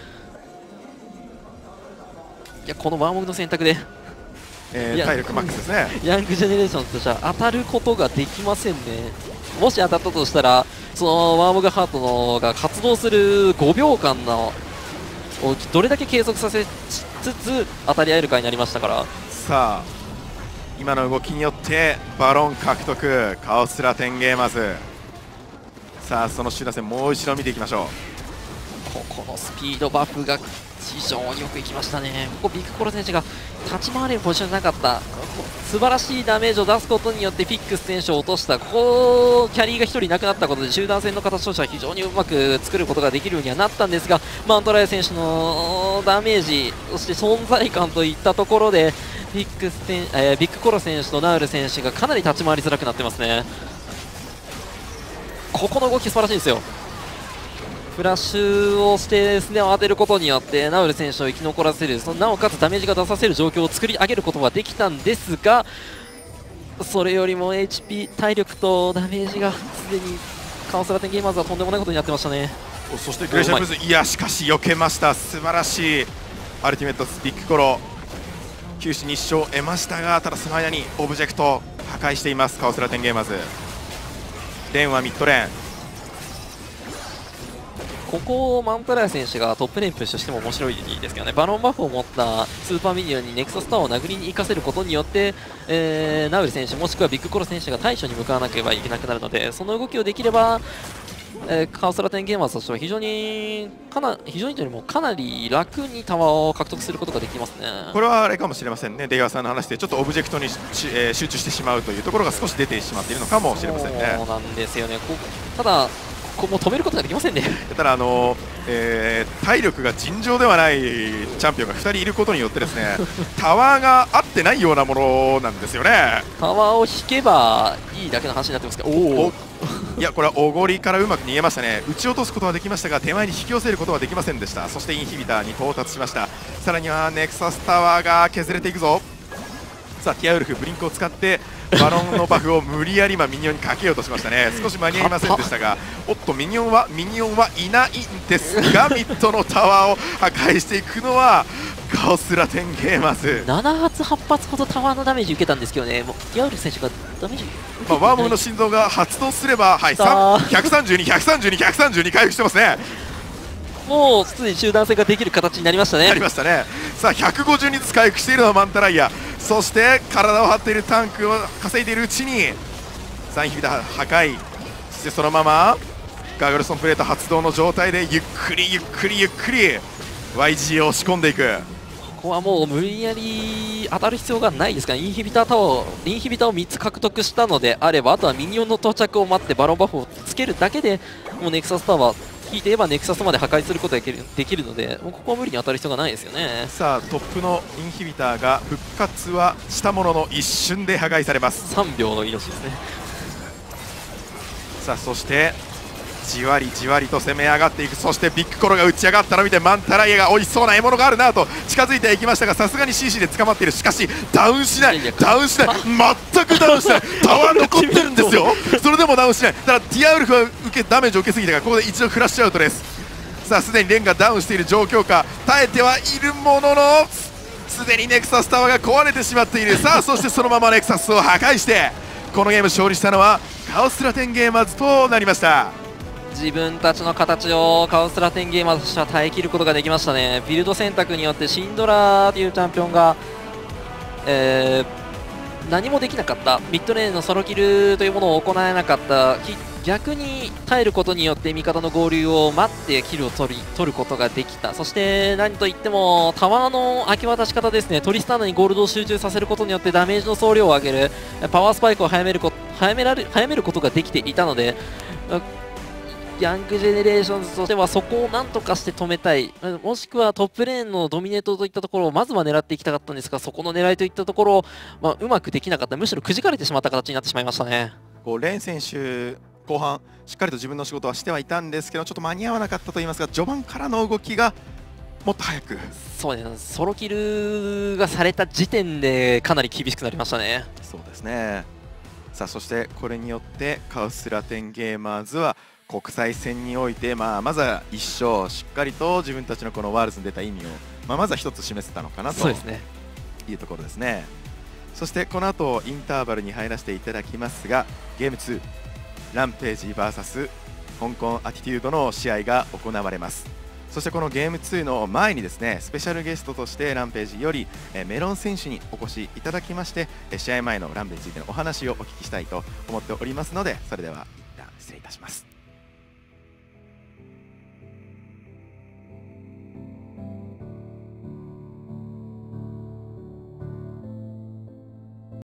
いやこのワーモグの選択で、 体力マックスですね。 ヤングジェネレーションとしては当たることができませんね。もし当たったとしたらそのワーモグハートのが活動する5秒間のをどれだけ計測させつつ当たり合えるかになりましたから。 さあ今の動きによってバロン獲得、カオスラテンゲーマーズ。さあその集団戦もう一度見ていきましょう。ここのスピードバフが非常によくいきましたね。ここビッグコロ選手が立ち回れるポジションじゃなかった、素晴らしいダメージを出すことによってフィックス選手を落とした。ここキャリーが1人いなくなったことで集団戦の形としては非常にうまく作ることができるようにはなったんですが、マントライ選手のダメージ、そして存在感といったところでビッグコロ選手とナウル選手がかなり立ち回りづらくなってますね。ここの動き素晴らしいんですよ。フラッシュをしてスネを当てることによってナウル選手を生き残らせる、なおかつダメージが出させる状況を作り上げることができたんですが、それよりも HP 体力とダメージがすでにカオスラテンゲーマーズはとんでもないことになってましたね。 そしてグレーシャルブルズ、いやしかし避けました。素晴らしいアルティメットビッグコロ、九死に一生得ましたが、ただその間にオブジェクト破壊していますカオスラテンゲーマーズ。レーンはミッドレーン。 ここをマンタライ選手がトップレーンプッシュしても面白いですけどね。バロンバフを持ったスーパーミニオンにネクサスタワーを殴りに行かせることによって、ナウル選手もしくはビッグコロ選手が対処に向かわなければいけなくなるので、その動きをできればカオスラテンゲーマーズとしては非常にというよりもかなり楽にタワーを獲得することができますね。 これはあれかもしれませんね、出川さんの話でちょっとオブジェクトに集中してしまうというところが少し出てしまっているのかもしれませんね。 そうなんですよね。ただここも止めることができませんね。 ただ体力が尋常ではないチャンピオンが2人いることによってですねタワーが合ってないようなものなんですよね。 タワーを引けばいいだけの話になってますけど、 いやこれはおごりからうまく逃げましたね。打ち落とすことはできましたが手前に引き寄せることはできませんでした。そしてインヒビターに到達しました。さらにはネクサスタワーが削れていくぞ。さあティアウルフブリンクを使ってバロンのバフを無理やり今ミニオンにかけようとしましたね。少し間に合いませんでしたが、おっとミニオンはいないんですがミッドのタワーを破壊していくのはカオスラテンゲーマーズ。 7発8発ほどタワーのダメージ受けたんですけどね、もうティアウルフ選手がダメージワームの心臓が発動すれば、はい、132、132、132回復してますね。 もうすでに集団戦ができる形になりましたね。 なりましたね。さあ152ずつ回復しているのはマンタライア、そして体を張っているタンクを稼いでいるうちに3ヒビタ破壊、そしてそのままガーグルソンプレート発動の状態でゆっくり YG を押し込んでいく。 ここはもう無理やり当たる必要がないですから、インヒビターを3つ獲得したのであれば、あとはミニオンの到着を待ってバロンバフをつけるだけでもうネクサスタワー引いていればネクサスまで破壊することができるので、もうここは無理に当たる必要がないですよね。 さあトップのインヒビターが復活はしたものの一瞬で破壊されます。 3秒の命ですね。 さあそしてじわりじわりと攻め上がっていく。そしてビッグコロが打ち上がったのを見てマンタライアが美味しそうな獲物があるなと近づいていきましたが、さすがに CC で捕まっている。しかしダウンしない、全くダウンしない、タワー残ってるんですよ。それでもダウンしない。ただティアウルフはダメージを受けすぎたが、ここで一度フラッシュアウトです。さあすでにレンがダウンしている状況か、耐えてはいるもののすでにネクサスタワーが壊れてしまっている。さあそしてそのままネクサスを破壊してこのゲーム勝利したのはカオスラテンゲーマーズとなりました。 自分たちの形をカオスラテンゲーマーとしては耐えきることができましたね。ビルド選択によってシンドラというチャンピオンが、何もできなかった、ミッドレーンのソロキルというものを行えなかった、逆に耐えることによって味方の合流を待ってキルを取ることができた。そして何といってもタワーの明け渡し方ですね。トリスターナにゴールドを集中させることによってダメージの総量を上げる、パワースパイクを早めることができていたので、ヤングジェネレーションズとしてはそこをなんとかして止めたい、もしくはトップレーンのドミネートといったところをまずは狙っていきたかったんですが、そこの狙いといったところを、うまくできなかった、むしろくじかれてしまった形になってしまいましたね。 レーン選手後半しっかりと自分の仕事はしてはいたんですけど、ちょっと間に合わなかったといいますか、序盤からの動きがもっと早く、 そうですね、ソロキルがされた時点でかなり厳しくなりましたね。 そうですね。さあそしてこれによってカオスラテンゲーマーズは国際戦において、まずは1勝しっかりと自分たちのこのワールズに出た意味を、まずは一つ示せたのかなというところですね。そしてこの後インターバルに入らせていただきますが、ゲーム2ランページ VS 香港アティテュードの試合が行われます。そしてこのゲーム2の前にですね、スペシャルゲストとしてランページよりメロン選手にお越しいただきまして、試合前のランページについてのお話をお聞きしたいと思っておりますので、それでは一旦失礼いたします。